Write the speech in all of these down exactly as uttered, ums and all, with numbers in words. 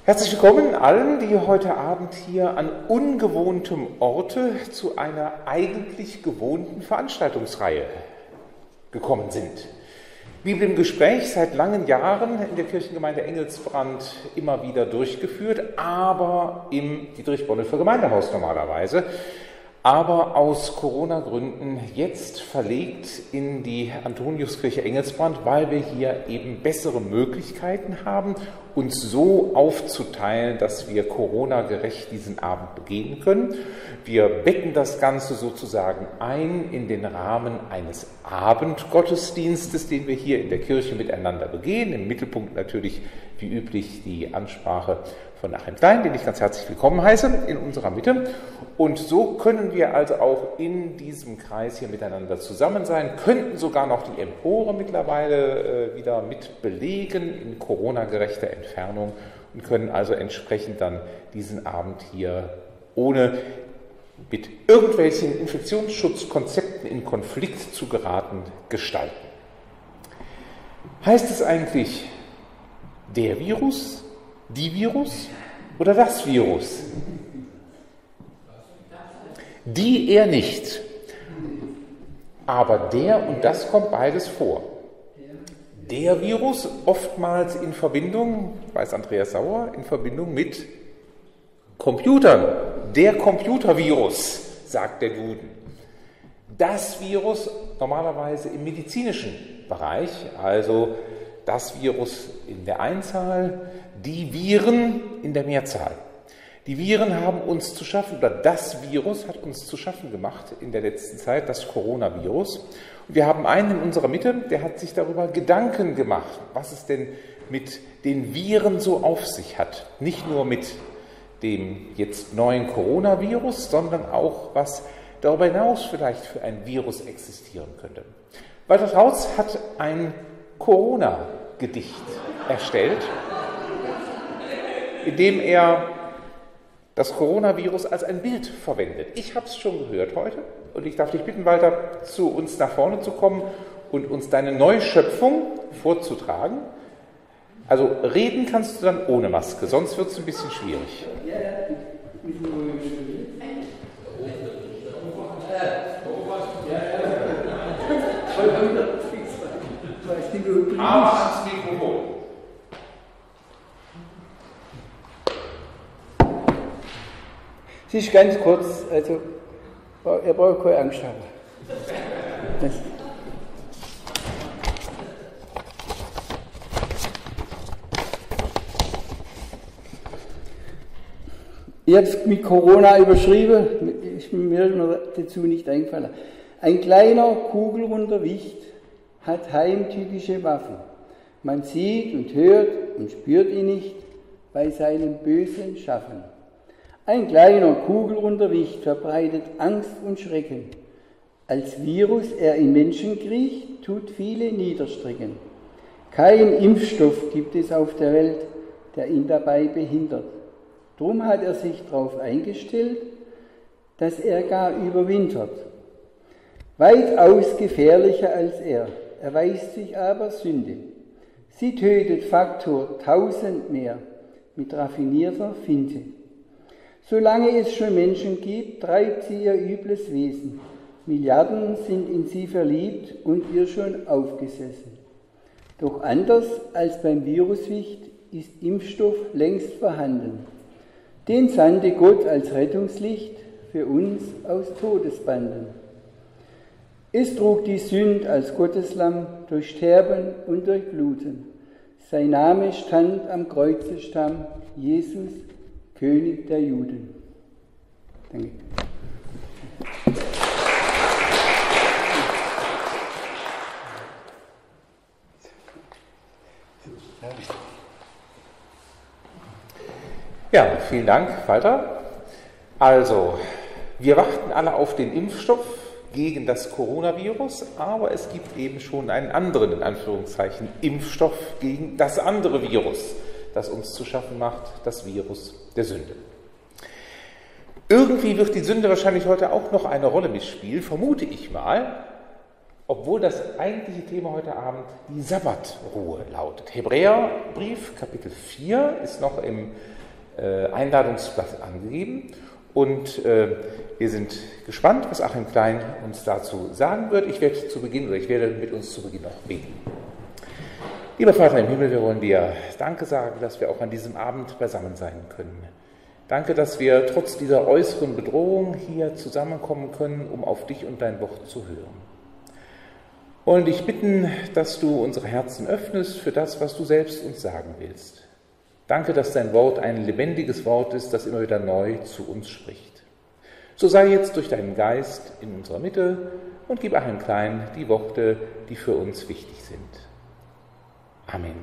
Herzlich willkommen allen, die heute Abend hier an ungewohntem Orte zu einer eigentlich gewohnten Veranstaltungsreihe gekommen sind. Bibel im Gespräch seit langen Jahren in der Kirchengemeinde Engelsbrand immer wieder durchgeführt, aber im Dietrich-Bonhoeffer Gemeindehaus normalerweise, aber aus Corona-Gründen jetzt verlegt in die Antoniuskirche Engelsbrand, weil wir hier eben bessere Möglichkeiten haben, uns so aufzuteilen, dass wir Corona-gerecht diesen Abend begehen können. Wir betten das Ganze sozusagen ein in den Rahmen eines Abendgottesdienstes, den wir hier in der Kirche miteinander begehen. Im Mittelpunkt natürlich wie üblich die Ansprache von Achim Klein, den ich ganz herzlich willkommen heiße in unserer Mitte. Und so können wir also auch in diesem Kreis hier miteinander zusammen sein, könnten sogar noch die Empore mittlerweile äh, wieder mit belegen in Corona-gerechter Entfernung und können also entsprechend dann diesen Abend hier ohne mit irgendwelchen Infektionsschutzkonzepten in Konflikt zu geraten gestalten. Heißt es eigentlich der Virus, die Virus oder das Virus? Die eher nicht. Aber der und das kommt beides vor. Der Virus oftmals in Verbindung, weiß Andreas Sauer, in Verbindung mit Computern. Der Computervirus, sagt der Duden. Das Virus normalerweise im medizinischen Bereich, also das Virus in der Einzahl, die Viren in der Mehrzahl. Die Viren haben uns zu schaffen, oder das Virus hat uns zu schaffen gemacht in der letzten Zeit, das Coronavirus. Und wir haben einen in unserer Mitte, der hat sich darüber Gedanken gemacht, was es denn mit den Viren so auf sich hat. Nicht nur mit dem jetzt neuen Coronavirus, sondern auch, was darüber hinaus vielleicht für ein Virus existieren könnte. Walter Trautz hat ein Corona-Gedicht erstellt, in dem er das Coronavirus als ein Bild verwendet. Ich habe es schon gehört heute und ich darf dich bitten, Walter, zu uns nach vorne zu kommen und uns deine Neuschöpfung vorzutragen. Also reden kannst du dann ohne Maske, sonst wird es ein bisschen schwierig. Aber ans Mikrofon. Sie ist ganz kurz, also er braucht keine Angst haben. Das Ich habe es mit Corona überschrieben, ist mir dazu nicht eingefallen. Ein kleiner, kugelrunder Wicht hat heimtückische Waffen. Man sieht und hört und spürt ihn nicht bei seinem bösen Schaffen. Ein kleiner, kugelrunder Wicht verbreitet Angst und Schrecken. Als Virus er in Menschen kriecht, tut viele niederstrecken. Kein Impfstoff gibt es auf der Welt, der ihn dabei behindert. Drum hat er sich darauf eingestellt, dass er gar überwintert. Weitaus gefährlicher als er, erweist sich aber Sünde. Sie tötet Faktor tausend mehr mit raffinierter Finte. Solange es schon Menschen gibt, treibt sie ihr übles Wesen. Milliarden sind in sie verliebt und ihr schon aufgesessen. Doch anders als beim Viruswicht ist Impfstoff längst vorhanden. Den sandte Gott als Rettungslicht für uns aus Todesbanden. Es trug die Sünd als Gotteslamm durch Sterben und durch Bluten. Sein Name stand am Kreuzestamm, Jesus, König der Juden. Danke. Ja, vielen Dank, Walter. Also, wir warten alle auf den Impfstoff gegen das Coronavirus, aber es gibt eben schon einen anderen, in Anführungszeichen, Impfstoff gegen das andere Virus, das uns zu schaffen macht, das Virus der Sünde. Irgendwie wird die Sünde wahrscheinlich heute auch noch eine Rolle mitspielen, vermute ich mal. obwohl das eigentliche Thema heute Abend die Sabbatruhe lautet. Hebräerbrief, Kapitel vier, ist noch im äh, Einladungsblatt angegeben. Und äh, wir sind gespannt, was Achim Klein uns dazu sagen wird. Ich werde zu Beginn, oder ich werde mit uns zu Beginn noch beten. Lieber Vater im Himmel, wir wollen dir Danke sagen, dass wir auch an diesem Abend beisammen sein können. Danke, dass wir trotz dieser äußeren Bedrohung hier zusammenkommen können, um auf dich und dein Wort zu hören. Und ich bitten, dass du unsere Herzen öffnest für das, was du selbst uns sagen willst. Danke, dass dein Wort ein lebendiges Wort ist, das immer wieder neu zu uns spricht. So sei jetzt durch deinen Geist in unserer Mitte und gib Achim Klein die Worte, die für uns wichtig sind. Amen.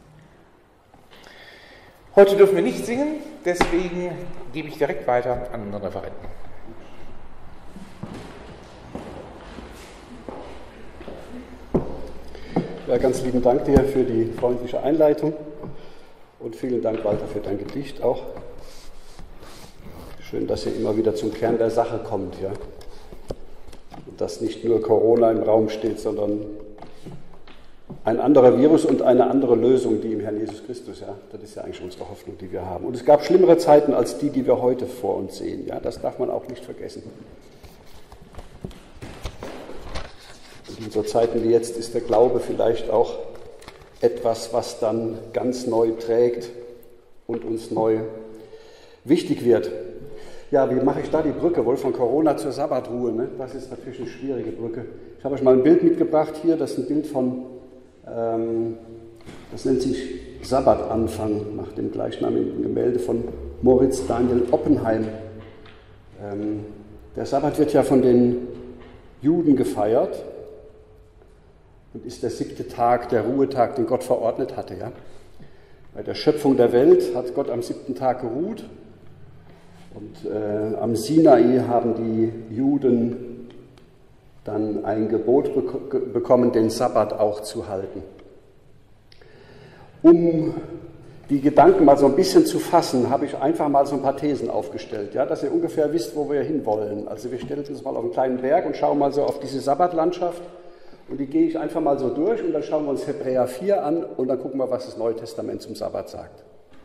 Heute dürfen wir nicht singen, deswegen gebe ich direkt weiter an unseren Referenten. Ja, ganz lieben Dank dir für die freundliche Einleitung. Und vielen Dank, Walter, für dein Gedicht auch. Schön, dass ihr immer wieder zum Kern der Sache kommt, ja. Und dass nicht nur Corona im Raum steht, sondern ein anderer Virus und eine andere Lösung, die im Herrn Jesus Christus, ja. Das ist ja eigentlich unsere Hoffnung, die wir haben. Und es gab schlimmere Zeiten als die, die wir heute vor uns sehen, ja. Das darf man auch nicht vergessen. Und in so Zeiten wie jetzt ist der Glaube vielleicht auch etwas, was dann ganz neu trägt und uns neu wichtig wird. Ja, wie mache ich da die Brücke? Wohl von Corona zur Sabbatruhe, ne? Das ist natürlich eine schwierige Brücke. Ich habe euch mal ein Bild mitgebracht hier, das ist ein Bild von, ähm, das nennt sich Sabbatanfang, nach dem gleichnamigen Gemälde von Moritz Daniel Oppenheim. Ähm, der Sabbat wird ja von den Juden gefeiert. Und ist der siebte Tag, der Ruhetag, den Gott verordnet hatte. Ja? Bei der Schöpfung der Welt hat Gott am siebten Tag geruht. Und äh, am Sinai haben die Juden dann ein Gebot bek- bekommen, den Sabbat auch zu halten. Um die Gedanken mal so ein bisschen zu fassen, habe ich einfach mal so ein paar Thesen aufgestellt, ja? Dass ihr ungefähr wisst, wo wir hinwollen. Also wir stellen uns mal auf einen kleinen Berg und schauen mal so auf diese Sabbatlandschaft. Und die gehe ich einfach mal so durch und dann schauen wir uns Hebräer vier an und dann gucken wir, was das Neue Testament zum Sabbat sagt.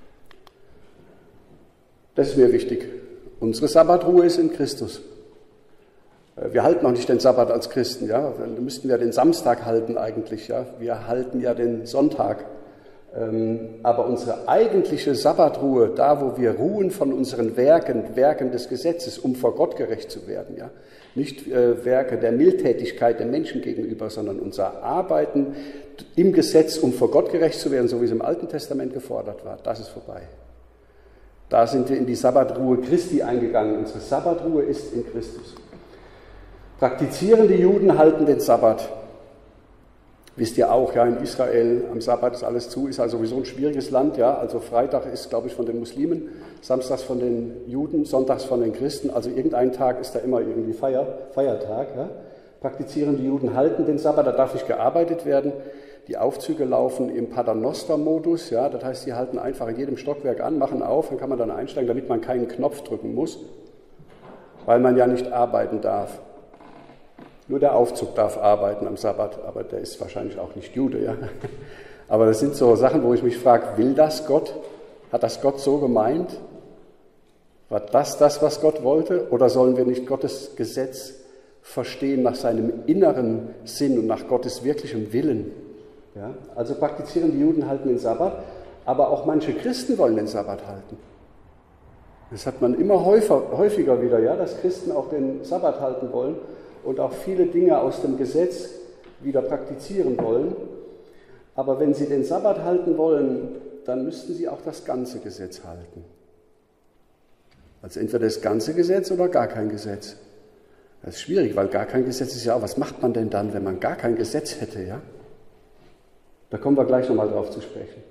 Das ist mir wichtig. Unsere Sabbatruhe ist in Christus. Wir halten auch nicht den Sabbat als Christen, ja. Wir müssten ja den Samstag halten eigentlich, ja. Wir halten ja den Sonntag. Aber unsere eigentliche Sabbatruhe, da wo wir ruhen von unseren Werken, Werken des Gesetzes, um vor Gott gerecht zu werden, ja. Nicht äh, Werke der Mildtätigkeit den Menschen gegenüber, sondern unser Arbeiten im Gesetz, um vor Gott gerecht zu werden, so wie es im Alten Testament gefordert war, das ist vorbei. Da sind wir in die Sabbatruhe Christi eingegangen. Unsere Sabbatruhe ist in Christus. Praktizierende Juden halten den Sabbat. Wisst ihr auch, ja, in Israel am Sabbat ist alles zu, ist also sowieso ein schwieriges Land, ja. Also Freitag ist, glaube ich, von den Muslimen, samstags von den Juden, sonntags von den Christen. Also irgendein Tag ist da immer irgendwie Feier, Feiertag, ja. Praktizierende Juden halten den Sabbat, da darf nicht gearbeitet werden. Die Aufzüge laufen im Paternoster-Modus, ja. Das heißt, die halten einfach in jedem Stockwerk an, machen auf, dann kann man dann einsteigen, damit man keinen Knopf drücken muss, weil man ja nicht arbeiten darf. Nur der Aufzug darf arbeiten am Sabbat, aber der ist wahrscheinlich auch nicht Jude. Ja? Aber das sind so Sachen, wo ich mich frage, will das Gott? Hat das Gott so gemeint? War das das, was Gott wollte? Oder sollen wir nicht Gottes Gesetz verstehen nach seinem inneren Sinn und nach Gottes wirklichem Willen? Ja? Also praktizieren die Juden halten den Sabbat, aber auch manche Christen wollen den Sabbat halten. Das hat man immer häufiger, häufiger wieder, ja, dass Christen auch den Sabbat halten wollen. Und auch viele Dinge aus dem Gesetz wieder praktizieren wollen. Aber wenn sie den Sabbat halten wollen, dann müssten sie auch das ganze Gesetz halten. Also entweder das ganze Gesetz oder gar kein Gesetz. Das ist schwierig, weil gar kein Gesetz ist ja auch, was macht man denn dann, wenn man gar kein Gesetz hätte, ja? Da kommen wir gleich nochmal drauf zu sprechen.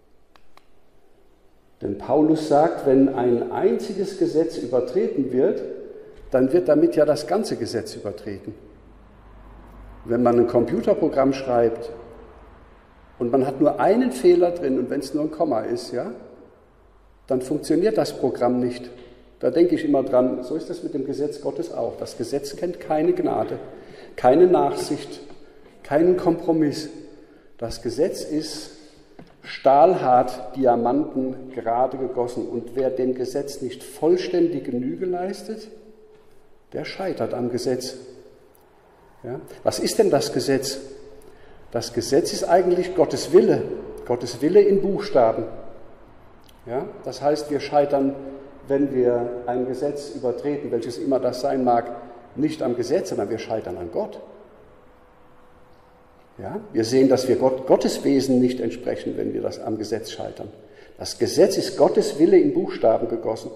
Denn Paulus sagt, wenn ein einziges Gesetz übertreten wird, dann wird damit ja das ganze Gesetz übertreten. Wenn man ein Computerprogramm schreibt und man hat nur einen Fehler drin und wenn es nur ein Komma ist, ja, dann funktioniert das Programm nicht. Da denke ich immer dran, so ist das mit dem Gesetz Gottes auch. Das Gesetz kennt keine Gnade, keine Nachsicht keinen Kompromiss. Das Gesetz ist stahlhart, Diamanten gerade gegossen. Und wer dem Gesetz nicht vollständig Genüge leistet, der scheitert am Gesetz. Ja? Was ist denn das Gesetz? Das Gesetz ist eigentlich Gottes Wille. Gottes Wille in Buchstaben. Ja? Das heißt, wir scheitern, wenn wir ein Gesetz übertreten, welches immer das sein mag, nicht am Gesetz, sondern wir scheitern an Gott. Ja? Wir sehen, dass wir Gott, Gottes Wesen nicht entsprechen, wenn wir das am Gesetz scheitern. Das Gesetz ist Gottes Wille in Buchstaben gegossen.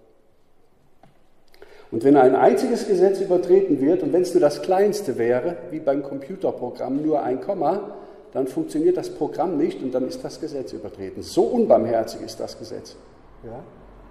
Und wenn ein einziges Gesetz übertreten wird, und wenn es nur das kleinste wäre, wie beim Computerprogramm, nur ein Komma, dann funktioniert das Programm nicht und dann ist das Gesetz übertreten. So unbarmherzig ist das Gesetz. Ja?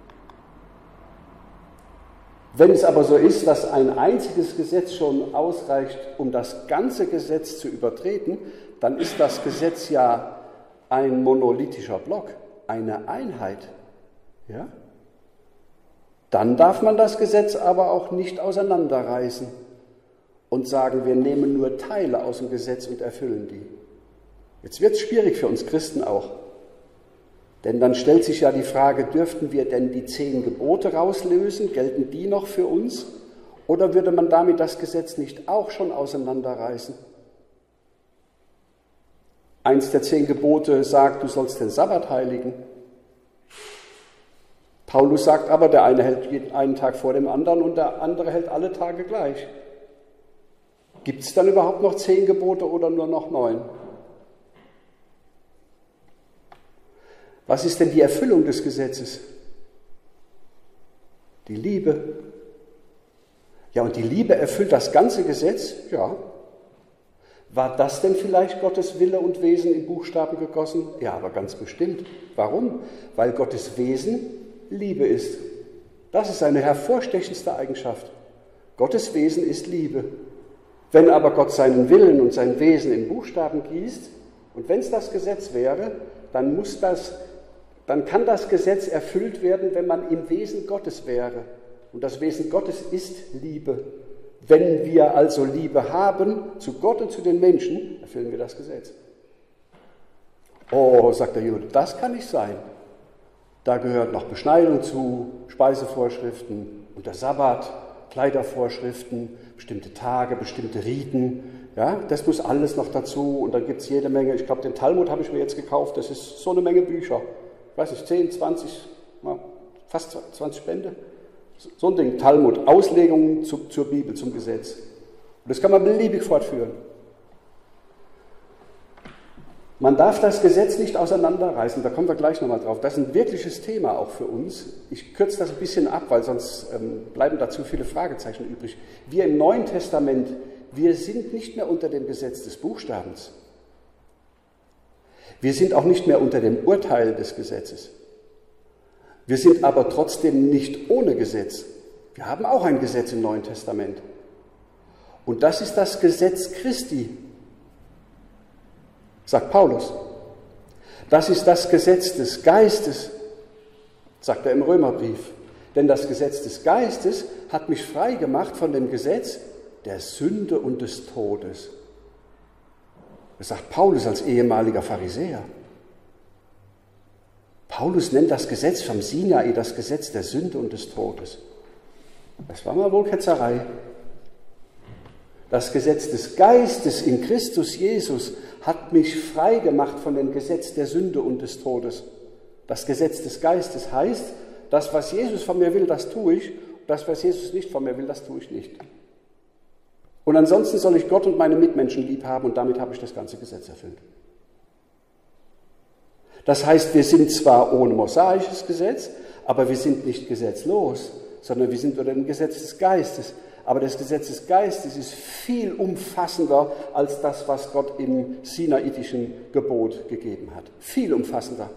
Wenn es aber so ist, dass ein einziges Gesetz schon ausreicht, um das ganze Gesetz zu übertreten, dann ist das Gesetz ja ein monolithischer Block, eine Einheit. Ja? Dann darf man das Gesetz aber auch nicht auseinanderreißen und sagen, wir nehmen nur Teile aus dem Gesetz und erfüllen die. Jetzt wird es schwierig für uns Christen auch. Denn dann stellt sich ja die Frage, dürften wir denn die zehn Gebote rauslösen? Gelten die noch für uns? Oder würde man damit das Gesetz nicht auch schon auseinanderreißen? Eins der zehn Gebote sagt, du sollst den Sabbat heiligen. Paulus sagt aber, der eine hält einen Tag vor dem anderen und der andere hält alle Tage gleich. Gibt es dann überhaupt noch zehn Gebote oder nur noch neun? Was ist denn die Erfüllung des Gesetzes? Die Liebe. Ja, und die Liebe erfüllt das ganze Gesetz? Ja. War das denn vielleicht Gottes Wille und Wesen in Buchstaben gegossen? Ja, aber ganz bestimmt. Warum? Weil Gottes Wesen Liebe ist. Das ist seine hervorstechendste Eigenschaft. Gottes Wesen ist Liebe. Wenn aber Gott seinen Willen und sein Wesen in Buchstaben gießt, und wenn es das Gesetz wäre, dann muss das dann kann das Gesetz erfüllt werden, wenn man im Wesen Gottes wäre. Und das Wesen Gottes ist Liebe. Wenn wir also Liebe haben zu Gott und zu den Menschen, erfüllen wir das Gesetz. Oh, sagt der Jude, das kann nicht sein. Da gehört noch Beschneidung zu, Speisevorschriften und der Sabbat, Kleidervorschriften, bestimmte Tage, bestimmte Riten. Ja, das muss alles noch dazu. Und dann gibt es jede Menge, ich glaube, den Talmud habe ich mir jetzt gekauft, das ist so eine Menge Bücher. Ich weiß nicht, zehn, zwanzig, fast zwanzig Bände. So ein Ding, Talmud, Auslegungen zu, zur Bibel, zum Gesetz. Und das kann man beliebig fortführen. Man darf das Gesetz nicht auseinanderreißen, da kommen wir gleich nochmal drauf. Das ist ein wirkliches Thema auch für uns. Ich kürze das ein bisschen ab, weil sonst ähm, bleiben da zu viele Fragezeichen übrig. Wir im Neuen Testament, wir sind nicht mehr unter dem Gesetz des Buchstabens. Wir sind auch nicht mehr unter dem Urteil des Gesetzes. Wir sind aber trotzdem nicht ohne Gesetz. Wir haben auch ein Gesetz im Neuen Testament. Und das ist das Gesetz Christi, sagt Paulus. Das ist das Gesetz des Geistes, sagt er im Römerbrief. Denn das Gesetz des Geistes hat mich frei gemacht von dem Gesetz der Sünde und des Todes. Das sagt Paulus als ehemaliger Pharisäer. Paulus nennt das Gesetz vom Sinai das Gesetz der Sünde und des Todes. Das war mal wohl Ketzerei. Das Gesetz des Geistes in Christus Jesus hat mich frei gemacht von dem Gesetz der Sünde und des Todes. Das Gesetz des Geistes heißt, das, was Jesus von mir will, das tue ich. Das, was Jesus nicht von mir will, das tue ich nicht. Und ansonsten soll ich Gott und meine Mitmenschen lieb haben und damit habe ich das ganze Gesetz erfüllt. Das heißt, wir sind zwar ohne mosaisches Gesetz, aber wir sind nicht gesetzlos, sondern wir sind unter dem Gesetz des Geistes. Aber das Gesetz des Geistes ist viel umfassender als das, was Gott im sinaitischen Gebot gegeben hat. Viel umfassender.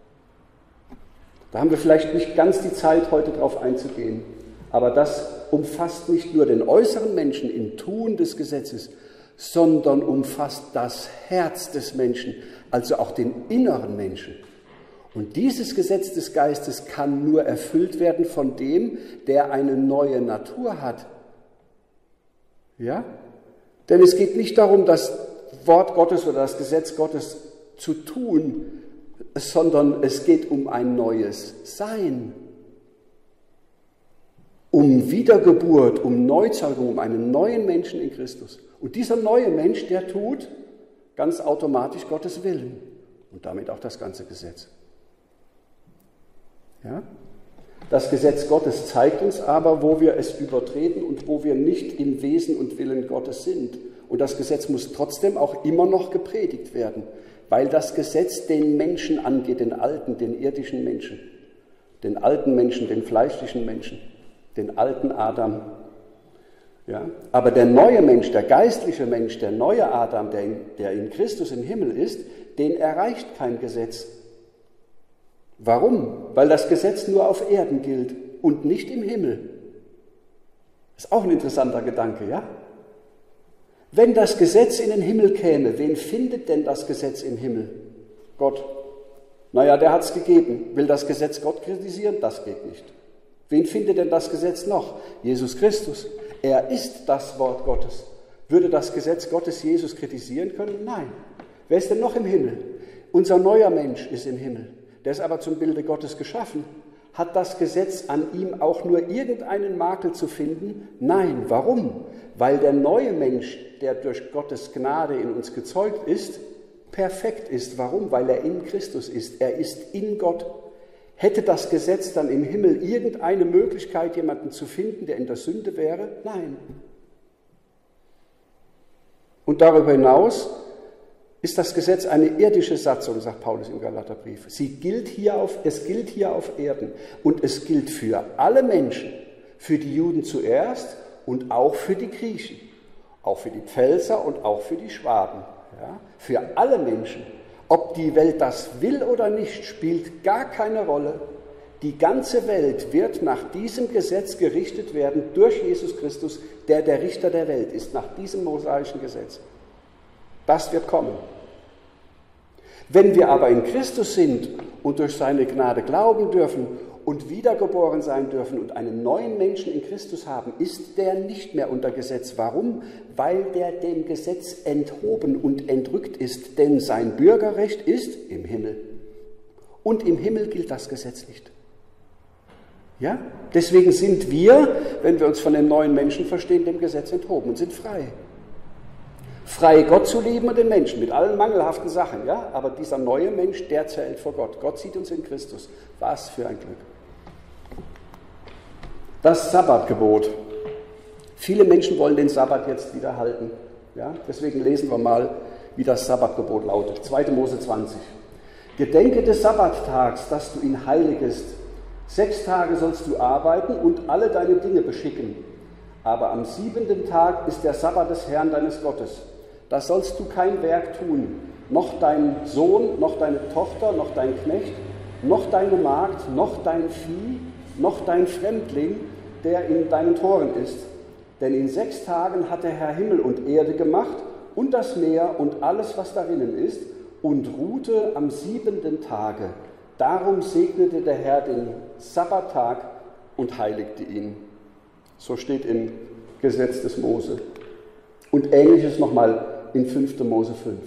Da haben wir vielleicht nicht ganz die Zeit, heute drauf einzugehen. Aber das umfasst nicht nur den äußeren Menschen im Tun des Gesetzes, sondern umfasst das Herz des Menschen, also auch den inneren Menschen. Und dieses Gesetz des Geistes kann nur erfüllt werden von dem, der eine neue Natur hat. Ja? Denn es geht nicht darum, dass Wort Gottes oder das Gesetz Gottes zu tun, sondern es geht um ein neues Sein. Um Wiedergeburt, um Neuzeugung, um einen neuen Menschen in Christus. Und dieser neue Mensch, der tut ganz automatisch Gottes Willen und damit auch das ganze Gesetz. Ja? Das Gesetz Gottes zeigt uns aber, wo wir es übertreten und wo wir nicht im Wesen und Willen Gottes sind. Und das Gesetz muss trotzdem auch immer noch gepredigt werden, weil das Gesetz den Menschen angeht, den alten, den irdischen Menschen, den alten Menschen, den fleischlichen Menschen, den alten Adam. Ja? Aber der neue Mensch, der geistliche Mensch, der neue Adam, der in, der in Christus im Himmel ist, den erreicht kein Gesetz. Warum? Weil das Gesetz nur auf Erden gilt und nicht im Himmel. Ist auch ein interessanter Gedanke, ja? Wenn das Gesetz in den Himmel käme, wen findet denn das Gesetz im Himmel? Gott. Naja, der hat es gegeben. Will das Gesetz Gott kritisieren? Das geht nicht. Wen findet denn das Gesetz noch? Jesus Christus. Er ist das Wort Gottes. Würde das Gesetz Gottes Jesus kritisieren können? Nein. Wer ist denn noch im Himmel? Unser neuer Mensch ist im Himmel. Der ist aber zum Bilde Gottes geschaffen. Hat das Gesetz an ihm auch nur irgendeinen Makel zu finden? Nein. Warum? Weil der neue Mensch, der durch Gottes Gnade in uns gezeugt ist, perfekt ist. Warum? Weil er in Christus ist. Er ist in Gott. Hätte das Gesetz dann im Himmel irgendeine Möglichkeit, jemanden zu finden, der in der Sünde wäre? Nein. Und darüber hinaus ist das Gesetz eine irdische Satzung, sagt Paulus im Galaterbrief. Sie gilt hier auf, es gilt hier auf Erden und es gilt für alle Menschen, für die Juden zuerst und auch für die Griechen, auch für die Pfälzer und auch für die Schwaben. Ja? Für alle Menschen. Ob die Welt das will oder nicht, spielt gar keine Rolle. Die ganze Welt wird nach diesem Gesetz gerichtet werden durch Jesus Christus, der der Richter der Welt ist, nach diesem mosaischen Gesetz. Das wird kommen. Wenn wir aber in Christus sind und durch seine Gnade glauben dürfen und wiedergeboren sein dürfen und einen neuen Menschen in Christus haben, ist der nicht mehr unter Gesetz. Warum? Weil der dem Gesetz enthoben und entrückt ist, denn sein Bürgerrecht ist im Himmel. Und im Himmel gilt das Gesetz nicht. Ja? Deswegen sind wir, wenn wir uns von dem neuen Menschen verstehen, dem Gesetz enthoben und sind frei. Frei Gott zu lieben und den Menschen mit allen mangelhaften Sachen, ja? Aber dieser neue Mensch, der zählt vor Gott. Gott sieht uns in Christus. Was für ein Glück. Das Sabbatgebot. Viele Menschen wollen den Sabbat jetzt wieder halten. Ja? Deswegen lesen wir mal, wie das Sabbatgebot lautet. zweiter Mose zwanzig. Gedenke des Sabbattags, dass du ihn heiligest. Sechs Tage sollst du arbeiten und alle deine Dinge beschicken. Aber am siebenten Tag ist der Sabbat des Herrn deines Gottes. Da sollst du kein Werk tun, noch dein Sohn, noch deine Tochter, noch dein Knecht, noch deine Magd, noch dein Vieh, noch dein Fremdling, der in deinen Toren ist. Denn in sechs Tagen hat der Herr Himmel und Erde gemacht und das Meer und alles, was darinnen ist, und ruhte am siebenten Tage. Darum segnete der Herr den Sabbattag und heiligte ihn. So steht im Gesetz des Mose. Und Ähnliches nochmal in fünfter Mose fünf.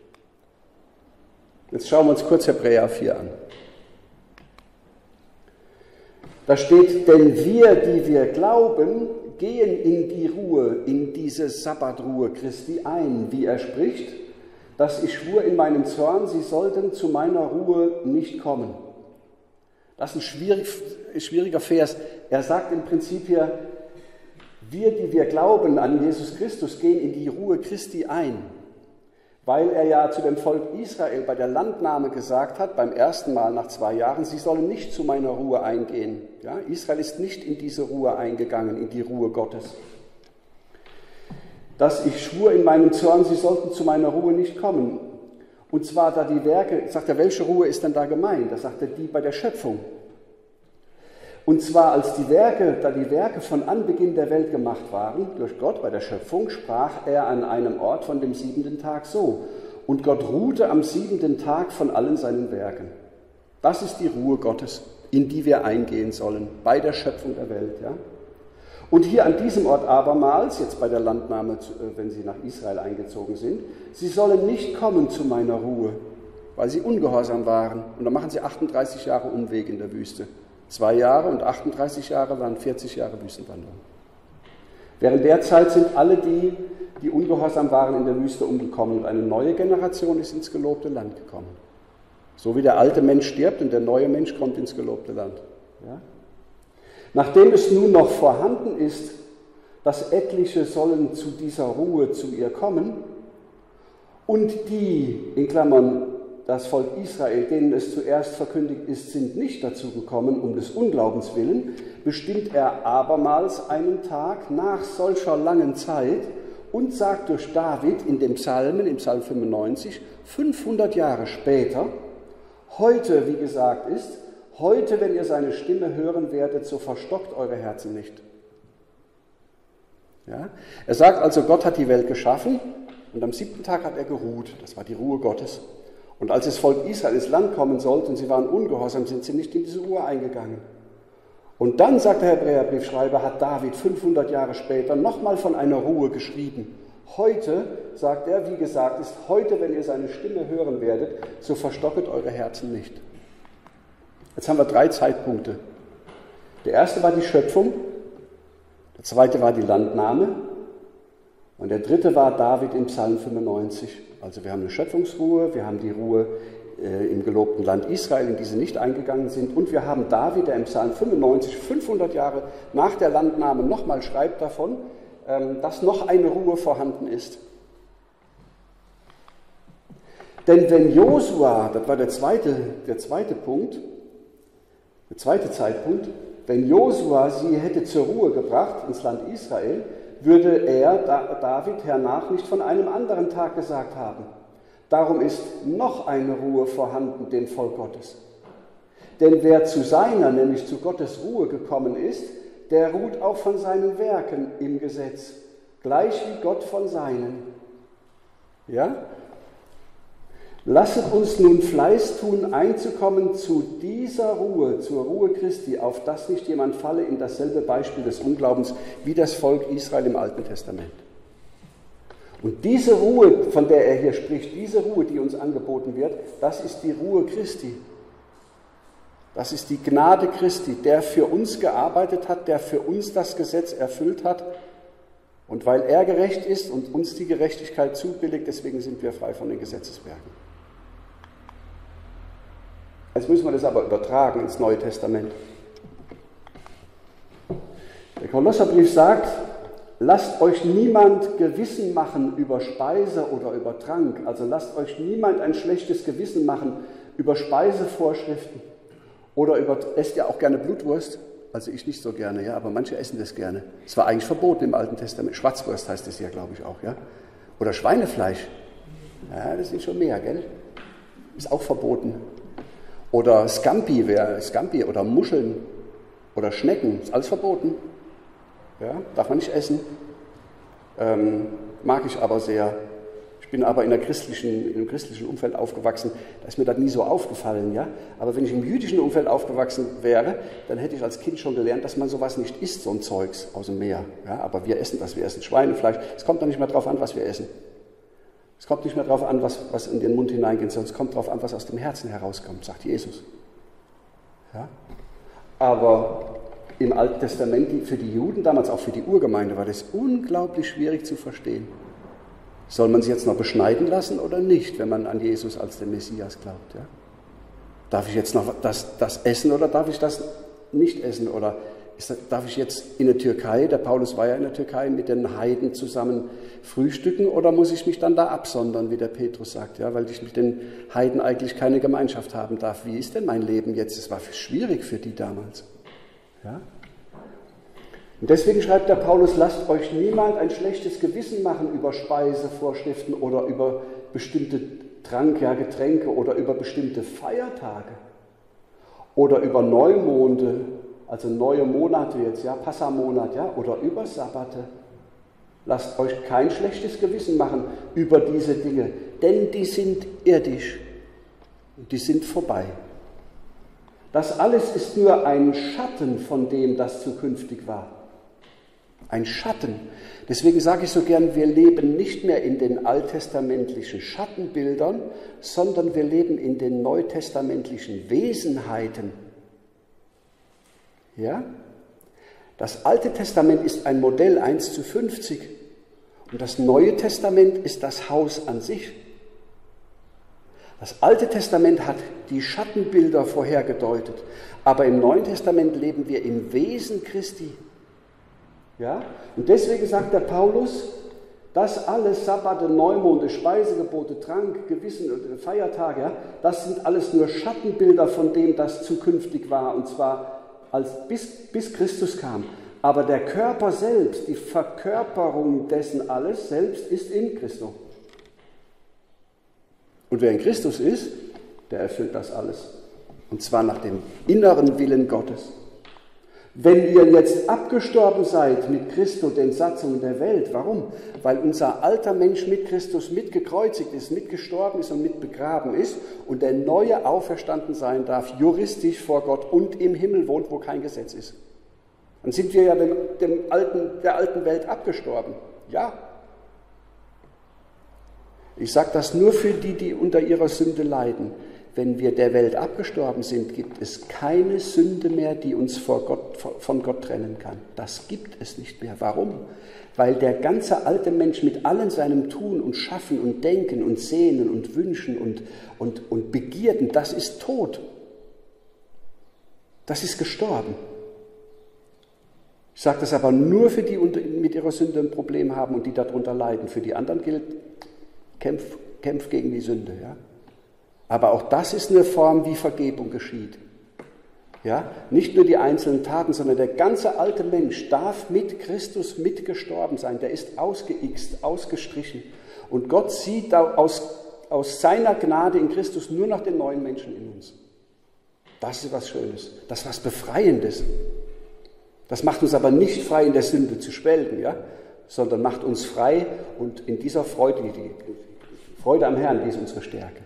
Jetzt schauen wir uns kurz Hebräer vier an. Da steht, denn wir, die wir glauben, gehen in die Ruhe, in diese Sabbatruhe Christi ein, wie er spricht, dass ich schwur in meinem Zorn, sie sollten zu meiner Ruhe nicht kommen. Das ist ein schwierig, schwieriger Vers. Er sagt im Prinzip hier, wir, die wir glauben an Jesus Christus, gehen in die Ruhe Christi ein, weil er ja zu dem Volk Israel bei der Landnahme gesagt hat, beim ersten Mal nach zwei Jahren, sie sollen nicht zu meiner Ruhe eingehen. Ja, Israel ist nicht in diese Ruhe eingegangen, in die Ruhe Gottes. Dass ich schwur in meinem Zorn, sie sollten zu meiner Ruhe nicht kommen. Und zwar, da die Werke, sagt er, welche Ruhe ist denn da gemeint? Da sagt er, die bei der Schöpfung. Und zwar, als die Werke, da die Werke von Anbeginn der Welt gemacht waren, durch Gott bei der Schöpfung, sprach er an einem Ort von dem siebenten Tag so. Und Gott ruhte am siebenten Tag von allen seinen Werken. Das ist die Ruhe Gottes, in die wir eingehen sollen, bei der Schöpfung der Welt. Ja? Und hier an diesem Ort abermals, jetzt bei der Landnahme, wenn sie nach Israel eingezogen sind, sie sollen nicht kommen zu meiner Ruhe, weil sie ungehorsam waren. Und dann machen sie achtunddreißig Jahre Umweg in der Wüste. Zwei Jahre und achtunddreißig Jahre waren vierzig Jahre Wüstenwanderung. Während der Zeit sind alle die, die ungehorsam waren, in der Wüste umgekommen und eine neue Generation ist ins gelobte Land gekommen. So wie der alte Mensch stirbt und der neue Mensch kommt ins gelobte Land. Ja? Nachdem es nun noch vorhanden ist, dass etliche sollen zu dieser Ruhe zu ihr kommen und die, in Klammern das Volk Israel, denen es zuerst verkündigt ist, sind nicht dazu gekommen, um des Unglaubens willen, bestimmt er abermals einen Tag nach solcher langen Zeit und sagt durch David in dem Psalmen, im Psalm fünfundneunzig, fünfhundert Jahre später, heute, wie gesagt ist, heute, wenn ihr seine Stimme hören werdet, so verstockt eure Herzen nicht. Ja? Er sagt also, Gott hat die Welt geschaffen und am siebten Tag hat er geruht. Das war die Ruhe Gottes. Und als das Volk Israel ins Land kommen sollte und sie waren ungehorsam, sind sie nicht in diese Ruhe eingegangen. Und dann, sagt der Hebräerbriefschreiber, hat David fünfhundert Jahre später nochmal von einer Ruhe geschrieben. Heute, sagt er, wie gesagt ist, heute, wenn ihr seine Stimme hören werdet, so verstocket eure Herzen nicht. Jetzt haben wir drei Zeitpunkte. Der erste war die Schöpfung, der zweite war die Landnahme und der dritte war David im Psalm fünfundneunzig. Also wir haben eine Schöpfungsruhe, wir haben die Ruhe äh, im gelobten Land Israel, in die sie nicht eingegangen sind, und wir haben David, der im Psalm fünfundneunzig, fünfhundert Jahre nach der Landnahme nochmal schreibt davon, ähm, dass noch eine Ruhe vorhanden ist. Denn wenn Josua, das war der zweite, der zweite Punkt, der zweite Zeitpunkt, wenn Josua sie hätte zur Ruhe gebracht ins Land Israel, würde er, David, hernach nicht von einem anderen Tag gesagt haben. Darum ist noch eine Ruhe vorhanden dem Volk Gottes. Denn wer zu seiner, nämlich zu Gottes Ruhe gekommen ist, der ruht auch von seinen Werken im Gesetz, gleich wie Gott von seinen. Ja? Lasset uns nun Fleiß tun, einzukommen zu dieser Ruhe, zur Ruhe Christi, auf dass nicht jemand falle in dasselbe Beispiel des Unglaubens wie das Volk Israel im Alten Testament. Und diese Ruhe, von der er hier spricht, diese Ruhe, die uns angeboten wird, das ist die Ruhe Christi. Das ist die Gnade Christi, der für uns gearbeitet hat, der für uns das Gesetz erfüllt hat. Und weil er gerecht ist und uns die Gerechtigkeit zubilligt, deswegen sind wir frei von den Gesetzeswerken. Jetzt müssen wir das aber übertragen ins Neue Testament. Der Kolosserbrief sagt, lasst euch niemand Gewissen machen über Speise oder über Trank. Also lasst euch niemand ein schlechtes Gewissen machen über Speisevorschriften oder über, esst ihr auch gerne Blutwurst? Also ich nicht so gerne, ja, aber manche essen das gerne. Es war eigentlich verboten im Alten Testament. Schwarzwurst heißt es ja, glaube ich, auch, ja. Oder Schweinefleisch. Ja, das sind schon mehr, gell? Ist auch verboten. Oder Scampi, wer, Scampi oder Muscheln oder Schnecken, ist alles verboten. Ja, darf man nicht essen. Ähm, mag ich aber sehr. Ich bin aber in, einer christlichen, in einem christlichen Umfeld aufgewachsen, da ist mir das nie so aufgefallen. Ja? Aber wenn ich im jüdischen Umfeld aufgewachsen wäre, dann hätte ich als Kind schon gelernt, dass man sowas nicht isst, so ein Zeugs aus dem Meer. Ja? Aber wir essen das, wir essen Schweinefleisch. Es kommt doch nicht mehr darauf an, was wir essen. Es kommt nicht mehr darauf an, was, was in den Mund hineingeht, sondern es kommt darauf an, was aus dem Herzen herauskommt, sagt Jesus. Ja? Aber im Alten Testament, für die Juden, damals auch für die Urgemeinde, war das unglaublich schwierig zu verstehen. Soll man sich jetzt noch beschneiden lassen oder nicht, wenn man an Jesus als den Messias glaubt? Ja? Darf ich jetzt noch das, das essen oder darf ich das nicht essen? Oder ist das, darf ich jetzt in der Türkei, der Paulus war ja in der Türkei, mit den Heiden zusammen frühstücken oder muss ich mich dann da absondern, wie der Petrus sagt, ja? Weil ich mit den Heiden eigentlich keine Gemeinschaft haben darf. Wie ist denn mein Leben jetzt? Es war schwierig für die damals. Ja? Und deswegen schreibt der Paulus, lasst euch niemand ein schlechtes Gewissen machen über Speisevorschriften oder über bestimmte Trank, ja, Getränke oder über bestimmte Feiertage oder über Neumonde, also neue Monate jetzt, ja, Passamonat, ja, oder über Sabbate. Lasst euch kein schlechtes Gewissen machen über diese Dinge, denn die sind irdisch und die sind vorbei. Das alles ist nur ein Schatten von dem, das zukünftig war. Ein Schatten. Deswegen sage ich so gern, wir leben nicht mehr in den alttestamentlichen Schattenbildern, sondern wir leben in den neutestamentlichen Wesenheiten. Ja? Das Alte Testament ist ein Modell eins zu fünfzig und das Neue Testament ist das Haus an sich. Das Alte Testament hat die Schattenbilder vorhergedeutet, aber im Neuen Testament leben wir im Wesen Christi. Ja? Und deswegen sagt der Paulus, das alles, Sabbate, Neumonde, Speisegebote, Trank, Gewissen und Feiertage, ja, das sind alles nur Schattenbilder von dem, das zukünftig war, und zwar als, bis, bis Christus kam. Aber der Körper selbst, die Verkörperung dessen alles selbst ist in Christus. Und wer in Christus ist, der erfüllt das alles. Und zwar nach dem inneren Willen Gottes. Wenn ihr jetzt abgestorben seid mit Christus, den Satzungen der Welt, warum? Weil unser alter Mensch mit Christus mitgekreuzigt ist, mitgestorben ist und mitbegraben ist und der neue auferstanden sein darf, juristisch vor Gott und im Himmel wohnt, wo kein Gesetz ist. Dann sind wir ja dem, dem alten, der alten Welt abgestorben. Ja. Ich sage das nur für die, die unter ihrer Sünde leiden. Wenn wir der Welt abgestorben sind, gibt es keine Sünde mehr, die uns vor Gott, von Gott trennen kann. Das gibt es nicht mehr. Warum? Weil der ganze alte Mensch mit allen seinem Tun und Schaffen und Denken und Sehnen und Wünschen und, und, und Begierden, das ist tot. Das ist gestorben. Ich sage das aber nur für die, die mit ihrer Sünde ein Problem haben und die darunter leiden. Für die anderen gilt, kämpf, kämpf gegen die Sünde, ja. Aber auch das ist eine Form, wie Vergebung geschieht. Ja? Nicht nur die einzelnen Taten, sondern der ganze alte Mensch darf mit Christus mitgestorben sein. Der ist ausgeixt, ausgestrichen. Und Gott sieht aus, aus seiner Gnade in Christus nur noch den neuen Menschen in uns. Das ist was Schönes. Das ist was Befreiendes. Das macht uns aber nicht frei, in der Sünde zu schwelgen, ja? Sondern macht uns frei und in dieser Freude, die Freude am Herrn, die ist unsere Stärke.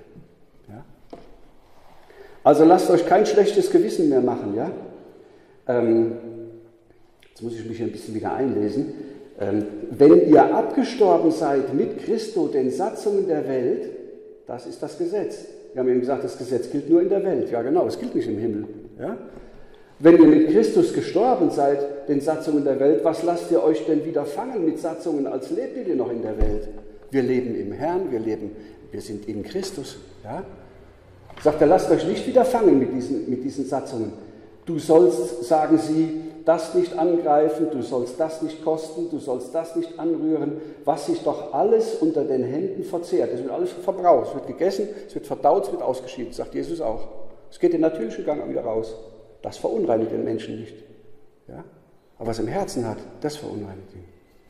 Also lasst euch kein schlechtes Gewissen mehr machen. Ja? Ähm, jetzt muss ich mich ein bisschen wieder einlesen. Ähm, wenn ihr abgestorben seid mit Christo, den Satzungen der Welt, das ist das Gesetz. Wir haben eben gesagt, das Gesetz gilt nur in der Welt. Ja genau, es gilt nicht im Himmel. Ja? Wenn ihr mit Christus gestorben seid, den Satzungen der Welt, was lasst ihr euch denn wieder fangen mit Satzungen, als lebt ihr noch in der Welt? Wir leben im Herrn, wir, leben, wir sind in Christus. Ja? Sagt er, lasst euch nicht wieder fangen mit diesen, mit diesen Satzungen. Du sollst, sagen sie, das nicht angreifen, du sollst das nicht kosten, du sollst das nicht anrühren, was sich doch alles unter den Händen verzehrt. Es wird alles verbraucht, es wird gegessen, es wird verdaut, es wird ausgeschieden, sagt Jesus auch. Es geht den natürlichen Gang wieder raus. Das verunreinigt den Menschen nicht. Ja? Aber was er im Herzen hat, das verunreinigt ihn.